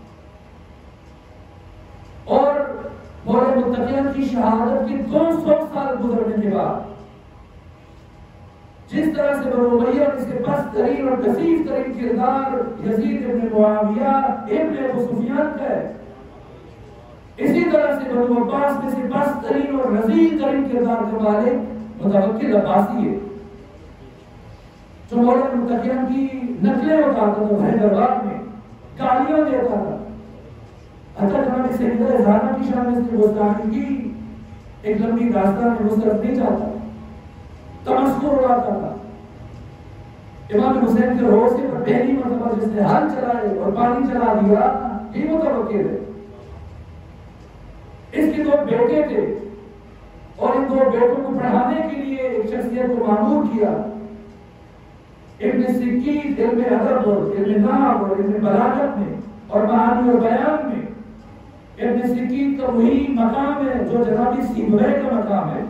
اور مولا متقین کی شہادت کے دو سو سال گزرنے کے بعد جس طرح سے بنو امیہ اس کے پس ترین اور کثیف ترین کردار یزید ابن معاویہ ابن ابو سفیان کا ہے، اسی طرح سے بنو عباس میں سے پس ترین اور رذیل ترین کردار کا مالک متوکل عباسی ہے، جو مولا متقین کی نقلیں اتارتا تھا بھرے دربار میں، گالیاں دیتا تھا. حتیٰ جناب سیدہ زہرا کی شان میں سے گستاخی کی ایک لمبی داستان میں اس طرف نہیں جاتا، تمسخر اڑاتا تھا. امام حسین کے روزے پر پہلی مرتبہ جس نے ہل چلائے اور پانی چلا دیا یہ متوکل ہے. اس کے دو بیٹے تھے اور ان دو بیٹوں کو پڑھانے کے لیے ایک شخصیت کو مامور کیا. ابن سکیت علم ادب اور علم نحو اور علم بلاغت میں اور معانی اور بیان میں ابن سکیت کا وہی مقام ہے جو جناب سیبویہ کا مقام ہے.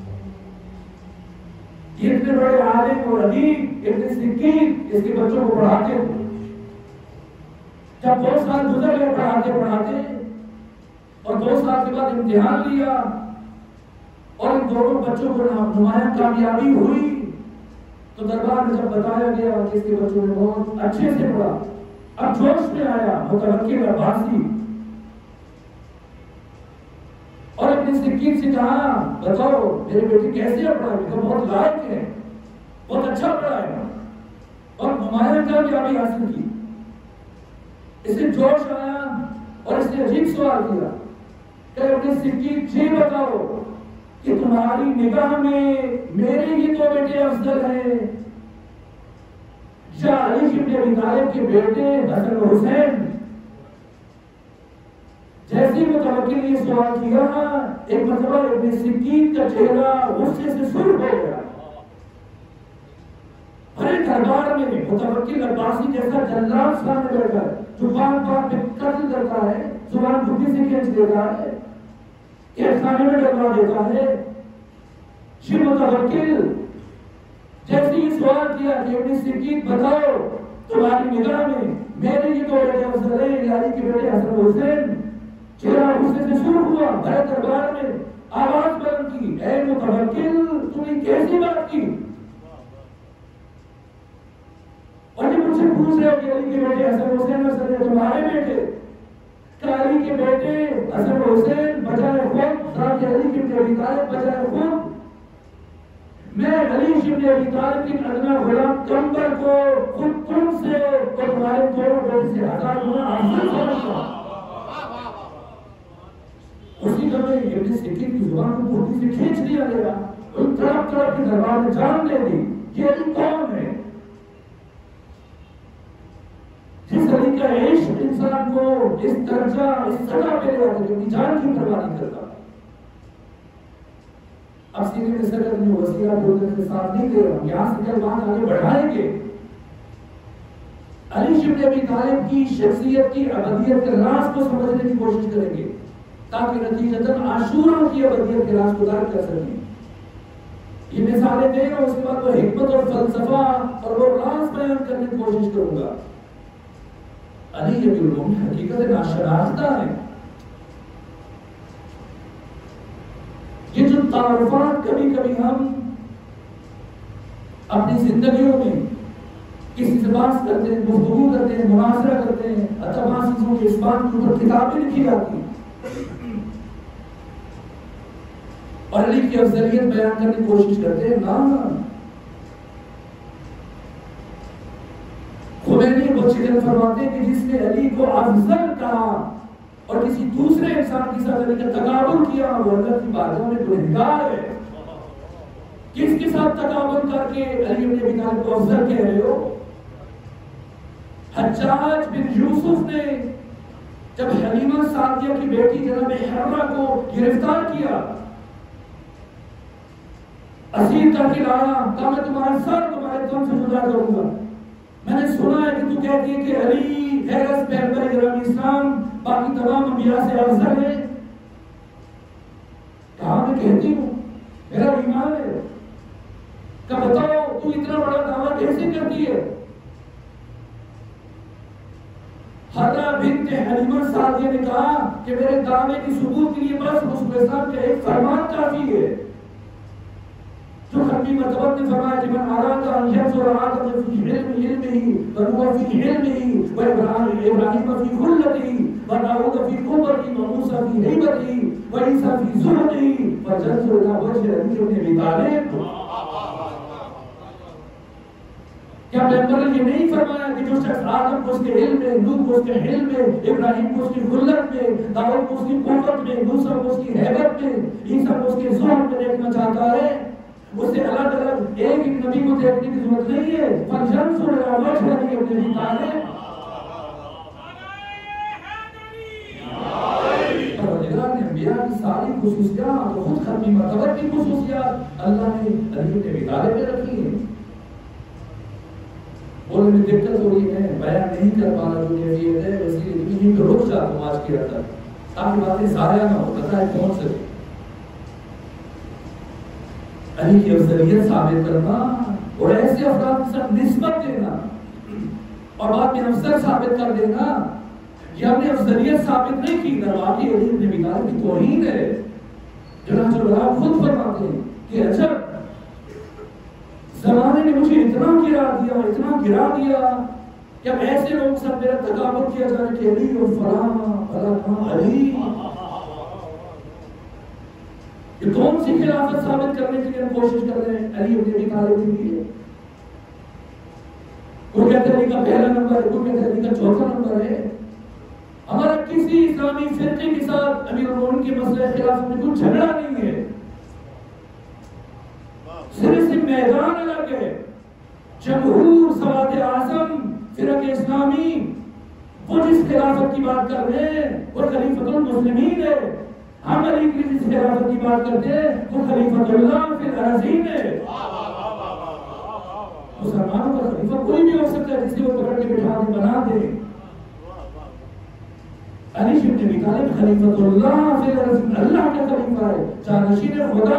یہ اتنے بڑے عالم اور ادیب ابن سکیت اس کے بچوں کو پڑھاتے تھے. جب دو سال گزر گئے پڑھاتے پڑھاتے اور دو سال کے بعد امتحان لیا اور ان دونوں بچوں کو نمایاں کامیابی ہوئی تو دربار میں جب بتایا گیا کہ اس کے بچوں نے بہت اچھے سے پڑھا، اب جوش میں آیا متوکل عباسی اور اپنے سکین سے کہا بتاؤ میرے بیٹے کیسے پڑھا ہے؟ بہت لائق ہے، بہت اچھا پڑھا ہے اور نمایاں کامیابی حاصل کی. اسے جوش آیا اور اس نے عجیب سوال کیا کہ اپنے سکین جی بتاؤ کہ تمہاری نگاہ میں میرے ہی دو بیٹے افضل ہیں یا علی ابن ابی طالب کے بیٹے حسن و حسین؟ جیسے متوکل نے یہ سوال کیا ایک مرتبہ ابن سکین کا چہرہ غصے سے سرخ ہو گیا. بڑے دربار میں متوکل عباسی جیسا جلاد سامنے بیٹھا ہے جو بار بار پہ قتل کرتا ہے زبان بھوکی سے کھینچ دیتا ہے، ایک خانے میں ڈلوا دیتا ہے. شیخ متوکل جیسے ہی سوال کیا کہ ابن صدیق بتاؤ تمہاری نگاہ میں میرے یہ دو بیٹے افضل ہیں یا علی کے بیٹے حسن حسین؟ چہرہ غصے سے سرخ ہوا، بڑے دربار میں آواز بلند کی، اے متوکل تم نے کیسی بات کی؟ اور جب مجھ سے پوچھ رہے ہو کہ علی کے بیٹے حسن حسین حسن تمہارے بیٹے، کہ علی کے بیٹے حسن حسین بجائے خود راج علی کے بیٹے ابی طالب بجائے خود میں علی ابن ابی طالب کی ادنا غلام کمبر کو خود تم سے اور تمہارے دونوں بیٹے سے ہزار گنا افضل سمجھتا ہوں. اسی لمحے ابن صدیق کی زبان کو بھوکی سے کھینچ لیا گیا، ان تڑپ تڑپ کے دربار میں جان لے دی یہ علی کون ہے؟ جس علی کا عشق انسان کو اس درجہ اس سطح پہ لے آتا کہ اپنی جان کی پرواہ نہیں کرتا. اب سیدھے میں سرکت میں وسیلہ بولنے کے ساتھ نہیں دے رہا ہوں، یہاں سے جب بات آگے بڑھائیں گے علی ابن ابی طالب کی شخصیت کی ابدیت کے راز کو سمجھنے کی کوشش کریں گے تاکہ نتیجتاً عاشورہ کی ابدیت کے راز کو درک کر سکیں. یہ مثالیں دے گا، اس کے بعد وہ حکمت اور فلسفہ اور وہ راز بیان کرنے کی کوشش کروں گا. علی ابن المومنین حقیقت ناشناختہ ہے. یہ جو تعارفات کبھی کبھی ہم اپنی زندگیوں میں کسی سے بات کرتے ہیں، گفتگو کرتے ہیں، مناظرہ کرتے ہیں، تمام چیزوں کے اس بات کے اوپر کتابیں لکھی جاتی ہیں اور علی کی افضلیت بیان کرنے کی کوشش کرتے ہیں. نا خمینی وہ چیزیں فرماتے ہیں کہ جس نے علی کو افضل کہا اور کسی دوسرے انسان کے ساتھ علی کا تقابل کیا وہ اللہ کی بارگاہ میں گنہگار ہے. کس کے ساتھ تقابل کر کے علی ابن ابی طالب کو افضل کہہ رہے ہو؟ حجاج بن یوسف نے جب حلیمہ سعدیہ کی بیٹی جناب حرہ کو گرفتار کیا، اسیر کر کے لایا، کہا میں تمہارا سر تمہارے تن سے جدا کروں گا. میں نے سنا ہے کہ تو کہتی ہے کہ علی غیرت پیغمبر گرامی اسلام باقی تمام انبیاء سے افضل ہے. کہا میں کہتی ہوں، میرا ایمان ہے. کہ بتاؤ تو اتنا بڑا دعویٰ کیسے کرتی ہے؟ حرہ بنت حلیمہ سعدیہ نے کہا کہ میرے دعوے کی ثبوت کے لیے بس رسول اللہ کا ایک فرمان کافی ہے جو خطبی مطبت نے فرمایا کہ من اراد ان ينظر آدم في علم علمه وهو في علمه وابراهيم في خلته وداود في قوته وموسى في هيبته وعيسى في زهده فجنظر الى وجه ابي ابن طالب. کیا پیغمبر نے یہ نہیں فرمایا کہ جو شخص آدم کو اس کے علم میں، نوح کو اس کے حلم میں، ابراہیم کو اس کی خلت میں، داؤد کو اس کی قوت میں، موسیٰ کو اس کی ہیبت میں، عیسیٰ کو اس کے ظہر میں دیکھنا چاہتا ہے، اس سے الگ الگ ایک ایک نبی کو دیکھنے کی ضرورت نہیں ہے. فَلْيَنْظُرْ إِلَىٰ وَجْهِ أَبِي ابن طالب. پروردگار نے انبیاء کی ساری خصوصیات اور خود ختمی مرتبہ کی خصوصیات اللہ نے علی ابن ابی طالب میں رکھی ہیں. بولنے میں دقت ہو رہی ہے، بیان نہیں کر پا رہا جو کیفیت ہے، اس لیے یہیں پہ رک جاتا ہوں آج کی رات تک تاکہ باتیں ضائع نہ ہو، پتہ ہے کون سے علی کی افضلیت ثابت کرنا اور ایسے افراد کے ساتھ نسبت دینا اور بعد میں افضل ثابت کر دینا، یہ ہم نے افضلیت ثابت نہیں کی، درواقع علی ابن ابی طالب کی توہین ہے. چنانچہ علماء خود فرماتے ہیں کہ اچھا زمانے نے مجھے اتنا گرا دیا اتنا گرا دیا کہ اب ایسے لوگ سب میرا تقابل کیا جانا کہ علی اور فلاں فلاں علی. یہ کون سی خلافت ثابت کرنے کے لیے ہم کوشش کر رہے ہیں؟ علی ابن ابی طالب کے لیے. وہ کہتے ہیں علی کا پہلا نمبر ہے، وہ کہتے ہیں علی کا چوتھا نمبر ہے. ہمارا کسی اسلامی فرقے کے ساتھ امیر المومنین کے مسئلہ خلافت میں کوئی جھگڑا نہیں ہے، صرف سے میدان الگ ہے. جمہور سواد اعظم فرق اسلامی وہ جس خلافت کی بات کر رہے ہیں وہ خلیفۃ المسلمین ہے. ہم علی کی جس خلافت کی بات کرتے ہیں وہ خلیفۃ اللہ فی الارضین ہے. مسلمانوں کا خلیفہ کوئی بھی ہو سکتا ہے جسے وہ پکڑ کے بٹھا دے بنا دے. علی ابن ابی طالب خلیفۃ اللہ فی الارض، اللہ کا خلیفہ ہے، جانشین خدا.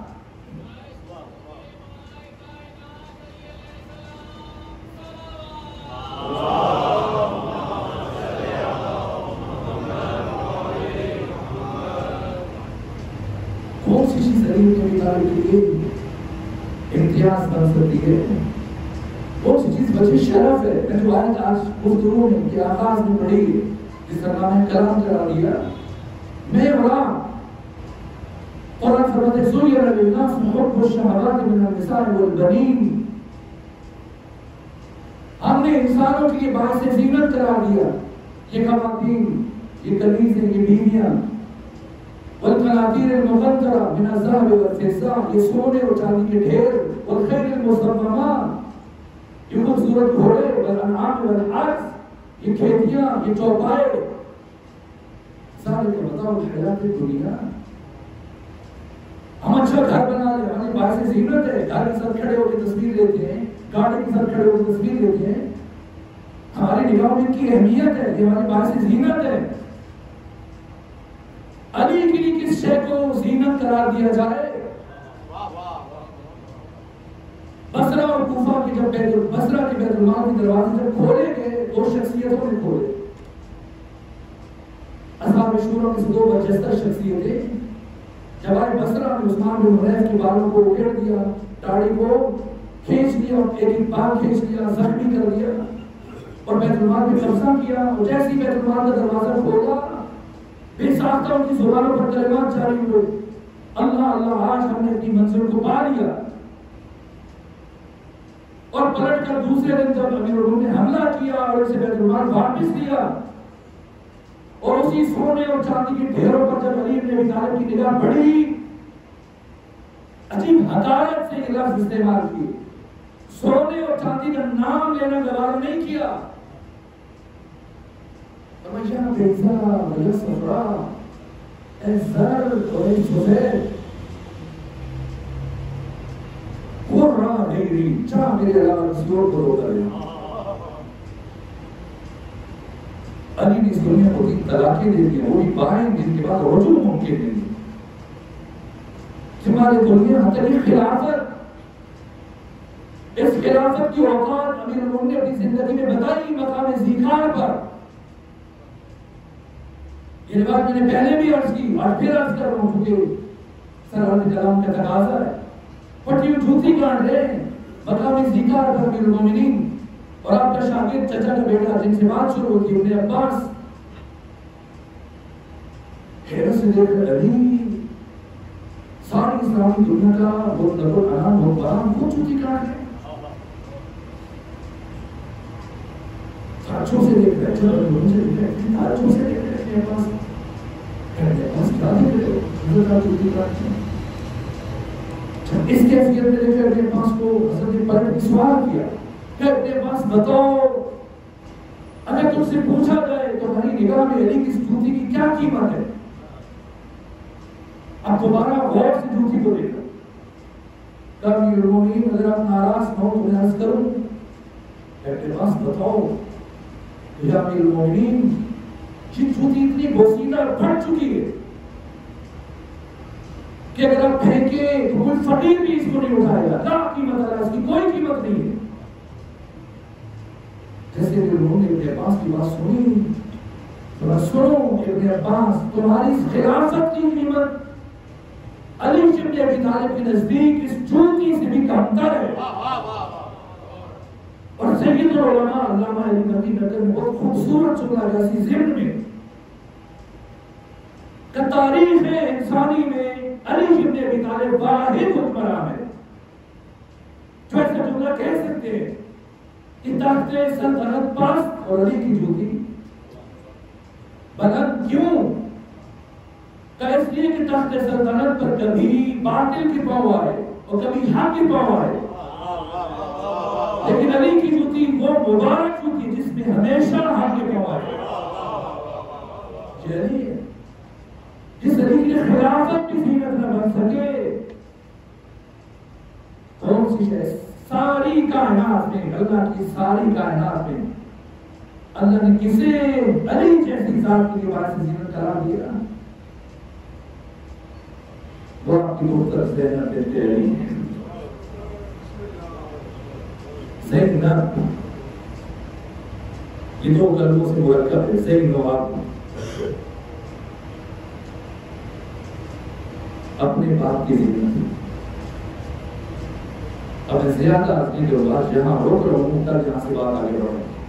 کون سی چیز علی ابن ابی طالب کے لیے امتیاز بن سکتی ہے؟ کون سی چیز بچے شرف ہے؟ میں جو آیت آج گفتگو میں کے آغاز میں پڑھی جس کا نام کلام قرار دیا، میں غلام قرآن فرماتے ہیں زُيِّنَ لِلنَّاسِ حُبُّ الشَّهَوَاتِ مِنَ النِّسَاءِ وَالْبَنِينَ، ہم نے انسانوں کے لیے باعث زینت قرار دیا یہ خواتین، یہ کنیزیں، یہ بیویاں، والقناطیر المقنطرہ من الذهب والفضة، یہ سونے اور چاندی کے ڈھیر، والخیل المصومہ، یہ خوبصورت گھوڑے، والانعام والحرث، یہ کھیتیاں، یہ چوپائے. سارے کا بتاؤ حیات دنیا. ہم اچھا گھر بنا لیں، ہمیں باعث زینت ہے، گھر کے ساتھ کھڑے ہو کے تصویر لیتے ہیں، گاڑی کے ساتھ کھڑے ہو کے تصویر لیتے ہیں، ہماری نگاہوں میں کی اہمیت ہے، یہ ہماری باعث زینت ہے. علی کے لیے کس شے کو زینت قرار دیا جائے؟ بصرہ اور کوفہ کے جب بیت بصرہ کے بیت المال کے دروازے جب کھولے گئے دو شخصیتوں نے کھولے. اصحاب شورا میں سے دو برجستہ شخصیتیں جب آئے بصرہ میں عثمان بن حنیف کے بالوں کو اکھیڑ دیا، داڑھی کو کھینچ لیا، ایک ایک بال کھینچ لیا، زخمی کر دیا اور بیت المال میں قبضہ کیا. اور جیسے ہی بیت المال کا دروازہ کھولا بے ساختہ ان کی زبانوں پر کلمات جاری ہوئے، اللہ اللہ آج ہم نے اپنی منزل کو پا لیا. اور پلٹ کر دوسرے دن جب امیر الروم نے حملہ کیا اور اسے بیت المال واپس دیا اور اسی سونے اور چاندی کے ڈھیروں پر جب علی ابن ابی طالب کی نگاہ پڑی، عجیب حقارت سے یہ لفظ استعمال کی، سونے اور چاندی کا نام لینا گوارا نہیں کیا. یا بیضا یا صفرا، اے زرد اور اے سفید، قرہ غیری، چاہ میرے علاوہ کسی اور کو روتا ہے. علی نے اس دنیا کو تین طلاقیں دے دی، وہی بائیں جن کے بعد رجوع ممکن نہیں. ہمارے دنیا حتی خلافت، اس خلافت کی اوقات امیر المومنین نے اپنی زندگی میں بتائی مقام ذیقار پر. یہ بات میں نے پہلے بھی عرض کی اور پھر عرض کر رہا ہوں کیونکہ سرحد کلام کا تقاضا ہے. پٹی جھوتی کاٹ رہے ہیں مقام ذیقار پر امیر المومنین اور آپ کا شاگرد چچا کا بیٹا جن سے بات شروع ہوتی ہے ابن عباس حیرت سے دیکھ کر علی ساری اسلامی دنیا کا وہ نقل انام ہو برام وہ جھوتی کاٹ رہے ہیں. اچھوں سے دیکھ رہے چلو ان سے دیکھ رہے اچھوں سے دیکھ رہے اپنے پاس کہتے پاس کیا دیکھ رہے ہو حضرت آپ جھوتی کاٹتے ہیں. اس کیفیت میں دیکھ کر اپنے پاس کو حضرت نے پلٹ کے سوال کیا کہ اپنے پاس بتاؤ اگر تم سے پوچھا جائے تو ہماری نگاہ میں علی کی جھوتی کی کیا قیمت ہے؟ اب دوبارہ غور سے جھوتی کو دیکھا. کہا امیر المومنین اگر آپ ناراض نہ ہو تو میں عرض کروں اپنے پاس بتاؤ یا امیر المومنین یہ جھوتی اتنی بوسیدہ پھٹ چکی ہے کہ اگر آپ پھینکے تو کوئی فقیر بھی اس کو نہیں اٹھائے گا، لا قیمت ہے اس کی، کوئی قیمت نہیں ہے. جیسے کہ انہوں نے ابن عباس کی بات سنی تو سنو ابن عباس تمہاری خلافت کی قیمت علی ابن ابی طالب کے نزدیک اس جھوٹی سے بھی کمتر ہے. اور سید العلماء علامہ مدنی نگر میں بہت خوبصورت جملہ جیسی ضمن میں کہ تاریخ انسانی میں علی ابن ابی طالب واحد حکمران ہے جو ایسا جملہ کہہ سکتے ہیں کہ تخت سلطنت پست اور علی کی جھوٹی بلند کیوں؟ کہ اس لیے کہ تخت سلطنت پر کبھی باطل کے پاؤں آئے اور کبھی حق کے پاؤں آئے، لیکن علی کی جھوٹی وہ مبارک جھوٹی جس میں ہمیشہ حق کے پاؤں آئے. یہ علی ہے جس علی کی خلافت کی زینت نہ بن سکے. کون سی ہے؟ ساری کائنات میں، اللہ کی ساری کائنات میں اللہ نے کسے علی جیسی ذات کے لیے باعث زینت قرار دیا؟ وہ آپ کی مختر زینب بنت علی ہے. زینب یہ دو کلموں سے مرکب ہے. زینب آپ اپنے باپ کی زینت. اب میں زیادہ اپنی جو بات یہاں روک رہا ہوں تک جہاں سے بات آگے بڑھ رہی ہے.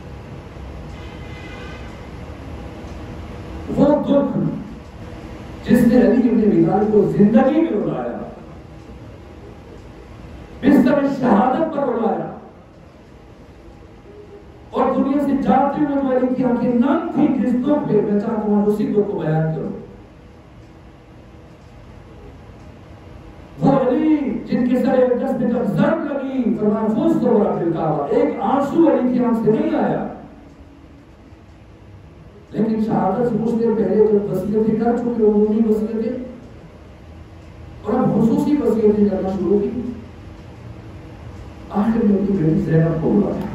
وہ دکھ جس نے علی ابن ابی طالب کو زندگی میں رلایا، بستر شہادت پر رلایا، اور دنیا سے جاتے ہوئے جو علی کی آنکھیں نم تھی جس دکھ پہ، میں چاہتا ہوں اسی دکھ کو بیان کروں. وہ علی جن کے سر اقدس میں جب ضرب لگی فرمایا فزت ورب الکعبہ، ایک آنسو علی کی آنکھ سے نہیں آیا. لیکن شہادت سے کچھ دیر پہلے جب وصیتیں کر چکے عمومی وصیتیں اور اب خصوصی وصیتیں کرنا شروع کی، آخر میں اپنی بیٹی زینب کو بلایا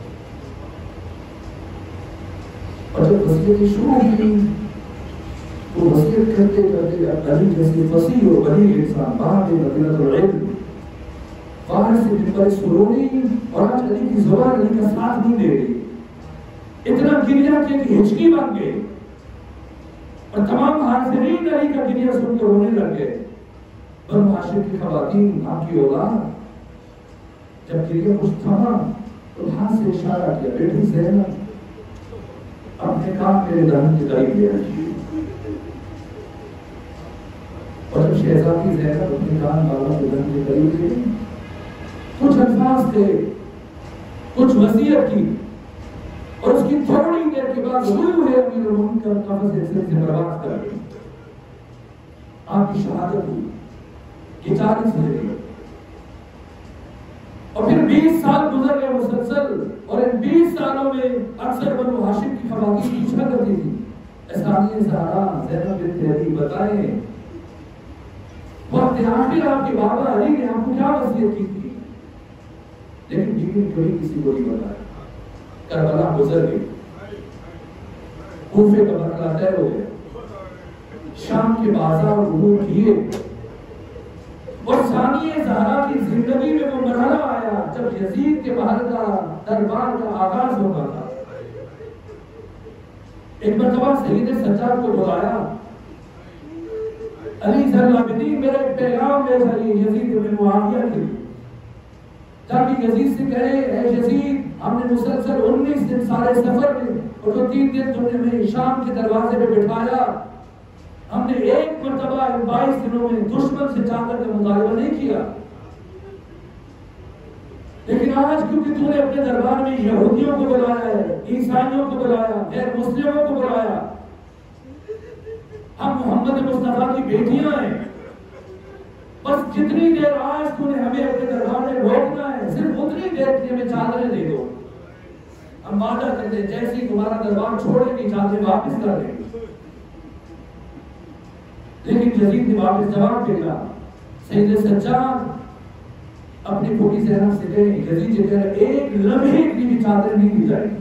اور جب وصیتیں شروع کی تو وصیت کرتے کرتے علی جیسے فصیح اور بلیغ انسان بعد مدینہ العلم فارس سے ممبر سرونی، اور آج علی کی زبان علی کا ساتھ نہیں دے رہی، اتنا گریا کہ ہچکی بن گئے اور تمام حاضرین علی کا گریا سن کے رونے لگ گئے. بنو ہاشم کی خواتین، آپ کی اولاد، جب گریا کچھ تھما تو ہاتھ سے اشارہ کیا، بیٹی زینب اپنے کام میرے دہن کے قریب لے آئیے. اور جب شہزادی زینب اپنے کام بالا کے دہن کے قریب لے کچھ الفاظ تھے، کچھ وصیت کی، اور اس کی تھوڑی دیر کے بعد روح ہے امیر المومنین کا قبض سے برباد کر گئی. آپ کی شہادت ہوئی. یہ چالیس ہجری اور پھر بیس سال گزر گئے مسلسل، اور ان بیس سالوں میں اکثر بنو ہاشم کی خواتین پوچھا کرتی تھی ثانیہ زہرا زینب بنت علی بتائیں وقت آخر آپ کے بابا علی نے آپ کو کیا وصیت کی تھی؟ لیکن بیوی کبھی کسی کو نہیں بتایا. کربلا گزر گئی، کوفے کا مرحلہ طے ہو گیا، شام کے بازار عبور کیے، اور ثانیہ زہرا کی زندگی میں وہ مرحلہ آیا جب یزید کے بہر کا دربار کا آغاز ہوگا تھا. ایک مرتبہ سید سجاد کو بلایا، علی زین العابدین میرا ایک پیغام ہے یزید بن معاویہ کے، تاکہ یزید سے کہے اے یزید ہم نے مسلسل انیس دن سارے سفر میں اور جو تین دن تم نے ہمیں شام کے دروازے پہ بٹھایا، ہم نے ایک مرتبہ بائیس دنوں میں دشمن سے جا کر کے مطالبہ نہیں کیا، لیکن آج کیونکہ تو نے اپنے دربار میں یہودیوں کو بلایا ہے، عیسائیوں کو بلایا، غیر مسلموں کو بلایا، ہم محمد مصطفیٰ کی بیٹیاں ہیں، بس جتنی دیر آج تو نے ہمیں اپنے دربار میں روکنا ہے صرف اتنی دیر کی ہمیں چادریں دے دو. ہم وعدہ کرتے ہیں جیسے تمہارا دربار چھوڑے گی چادریں واپس کر دیں گے. لیکن یزید نے واپس جواب بھیجا. سید سجاد اپنی پھوپھی زینب سے کہیں یزید یہ کہہ رہے ایک لمحے کی بھی چادریں نہیں دی جائے گی.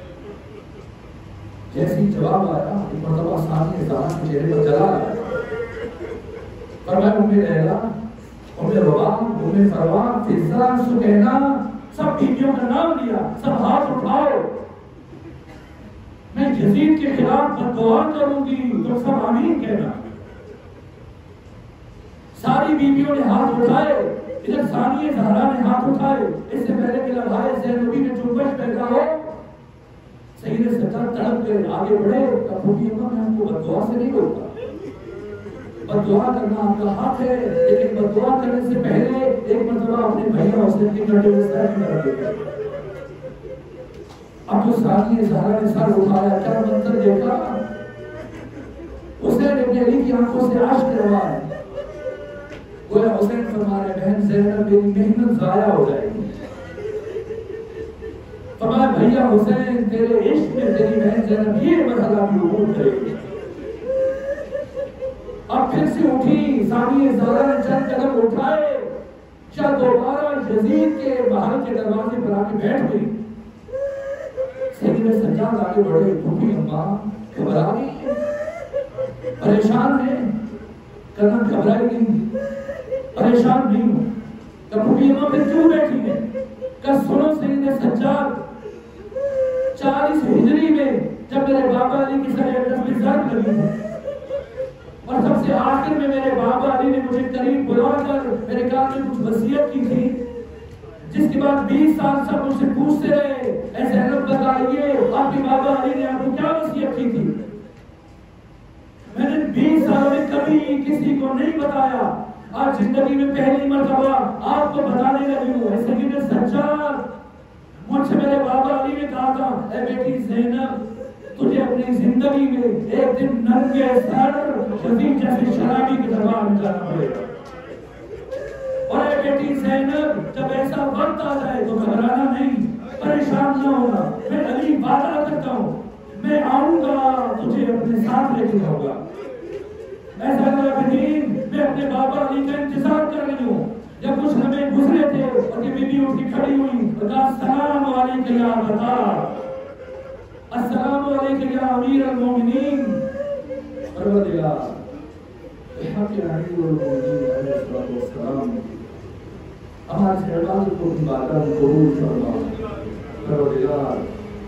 جیسے جواب آیا ایک مرتبہ سامنے زہرا کے چہرے پر جلال آیا. فرمایا ام لیلا، ام ربا، ام فروان، فضہ، سکینہ، سب بیویوں کا نام لیا، سب ہاتھ اٹھاؤ، میں یزید کے خلاف بددعا کروں گی تو سب آمین کہنا. ساری بیویوں نے ہاتھ اٹھائے، ادھر ثانیہ زہرا نے ہاتھ اٹھائے. اس سے پہلے کہ لمحہ زینبی میں جنبش پیدا ہو، سید سجاد تڑپ گئے، آگے بڑھے. پھوپھی اماں میں ہم کو بددعا سے نہیں روکتا، بددعا کرنا آپ کا حق ہے، لیکن بددعا کرنے سے پہلے ایک مرتبہ اپنے بھیا حسین کی کٹے ہوئے سر میں رکھ دیتے. اب تو ثانیہ زہرا نے سر اٹھایا، کیا منظر دیکھا. حسین ابن علی کی آنکھوں سے اشک روا ہے. گویا حسین فرما رہے بہن زینب میری محنت ضائع ہو جائے گی. فرمایا بھیا حسین تیرے عشق میں تیری بہن زینب یہ مرحلہ بھی عبور کرے گی. اب پھر سے اٹھی ثانیہ زہرا نے چند قدم اٹھائے، کیا دوبارہ یزید کے باہر کے دروازے پر آ کے بیٹھ گئی. سید سید سجاد آگے بڑھے، پھوپھی اماں گھبرا گئی ہے، پریشان ہے، کہنا گھبرائی نہیں، پریشان نہیں ہوں، کہ پھوپھی اماں پھر کیوں بیٹھی ہے؟ کہ سنو سید سجاد، چالیس ہجری میں جب میرے بابا علی کی سر اقدس میں زرد لگی ہے اور سب سے آخر میں میرے بابا علی نے مجھے قریب بلا کر میرے کان میں کچھ وصیت کی تھی، جس کے بعد بیس سال سب مجھ سے پوچھتے رہے اے زینب بتائیے آپ کے بابا علی نے آپ کو کیا وصیت کی تھی؟ میں نے بیس سال میں کبھی کسی کو نہیں بتایا، آج زندگی میں پہلی مرتبہ آپ کو بتانے لگی ہوں۔ ایسے کہ سجاد، مجھ سے میرے بابا علی نے کہا تھا اے بیٹی زینب، تجھے اپنی زندگی میں ایک دن ننگے سر شفیع جیسے شرابی کے دربار میں جانا پڑے گا، اور اے بیٹی زینب جب ایسا وقت آ جائے تو گھبرانا نہیں، پریشان نہ ہونا، میں علی وعدہ کرتا ہوں میں آؤں گا تجھے اپنے ساتھ لے کے جاؤں گا۔ ایسا العابدین، میں اپنے بابا علی کا انتظار کر رہی ہوں۔ جب کچھ لمحے گزرے تھے اور یہ بی بی اٹھ کے کھڑی ہوئی اور کہا السلام علیکم یا بتا، السلام علیکم یا امیر المومنین، پروردگار بحق امیر المومنین علیہ السلام ہمارے عبادت کو عبادت قبول فرما، پروردگار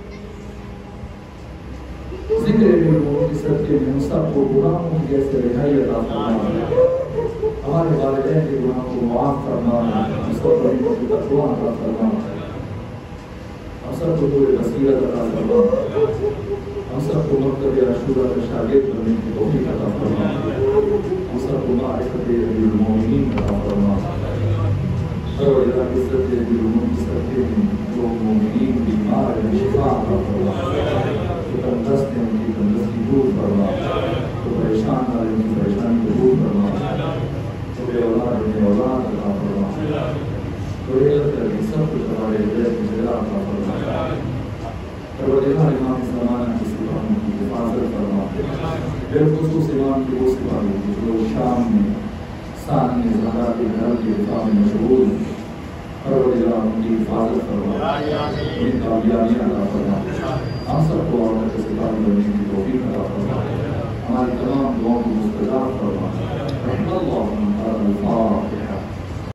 ذکر امیر کی صدقے میں ہم سب کو گناہوں کی جیسے رہائی عطا فرما، ہمارے والدین کے گناہوں کو معاف فرما، ہم سب کو تقوی عطا فرما، ہم سب کو نور بصیرت عطا فرما، ہم سب کو مکتب عاشورہ کا شاگرد بننے کی توفیق عطا فرما، ہم سب کو معرفت امیر المومنین عطا فرما، اور اللہ کی صدقے امیر المومنین کی صدقے میں جو مومنین بیمار ہیں شفا عطا فرما، جو تندرست ہیں ان کی تندرستی دور فرما، جو پریشان والے ان کی پریشانی کو دور فرما، جو بے اولاد انہیں اولاد عطا فرما، تو علت کر کے سب کچھ ہمارے دیش میں جگہ عطا فرما، پروردگار امام زمانہ کی سپاہیوں کی حفاظت فرما، بالخصوص امام کی وہ سپاہی جو شام میں ثانی زہرا کے گھر کے دفاع میں مشغول ہیں، پروردگار ان کی حفاظت فرما، ان کامیابیاں عطا فرما، ہم سب کو اور کے سپاہی بننے کی توفیق عطا فرما، ہماری تمام دعاؤں کو مستجاب فرما، رحم اللہ من قال الفاتحہ۔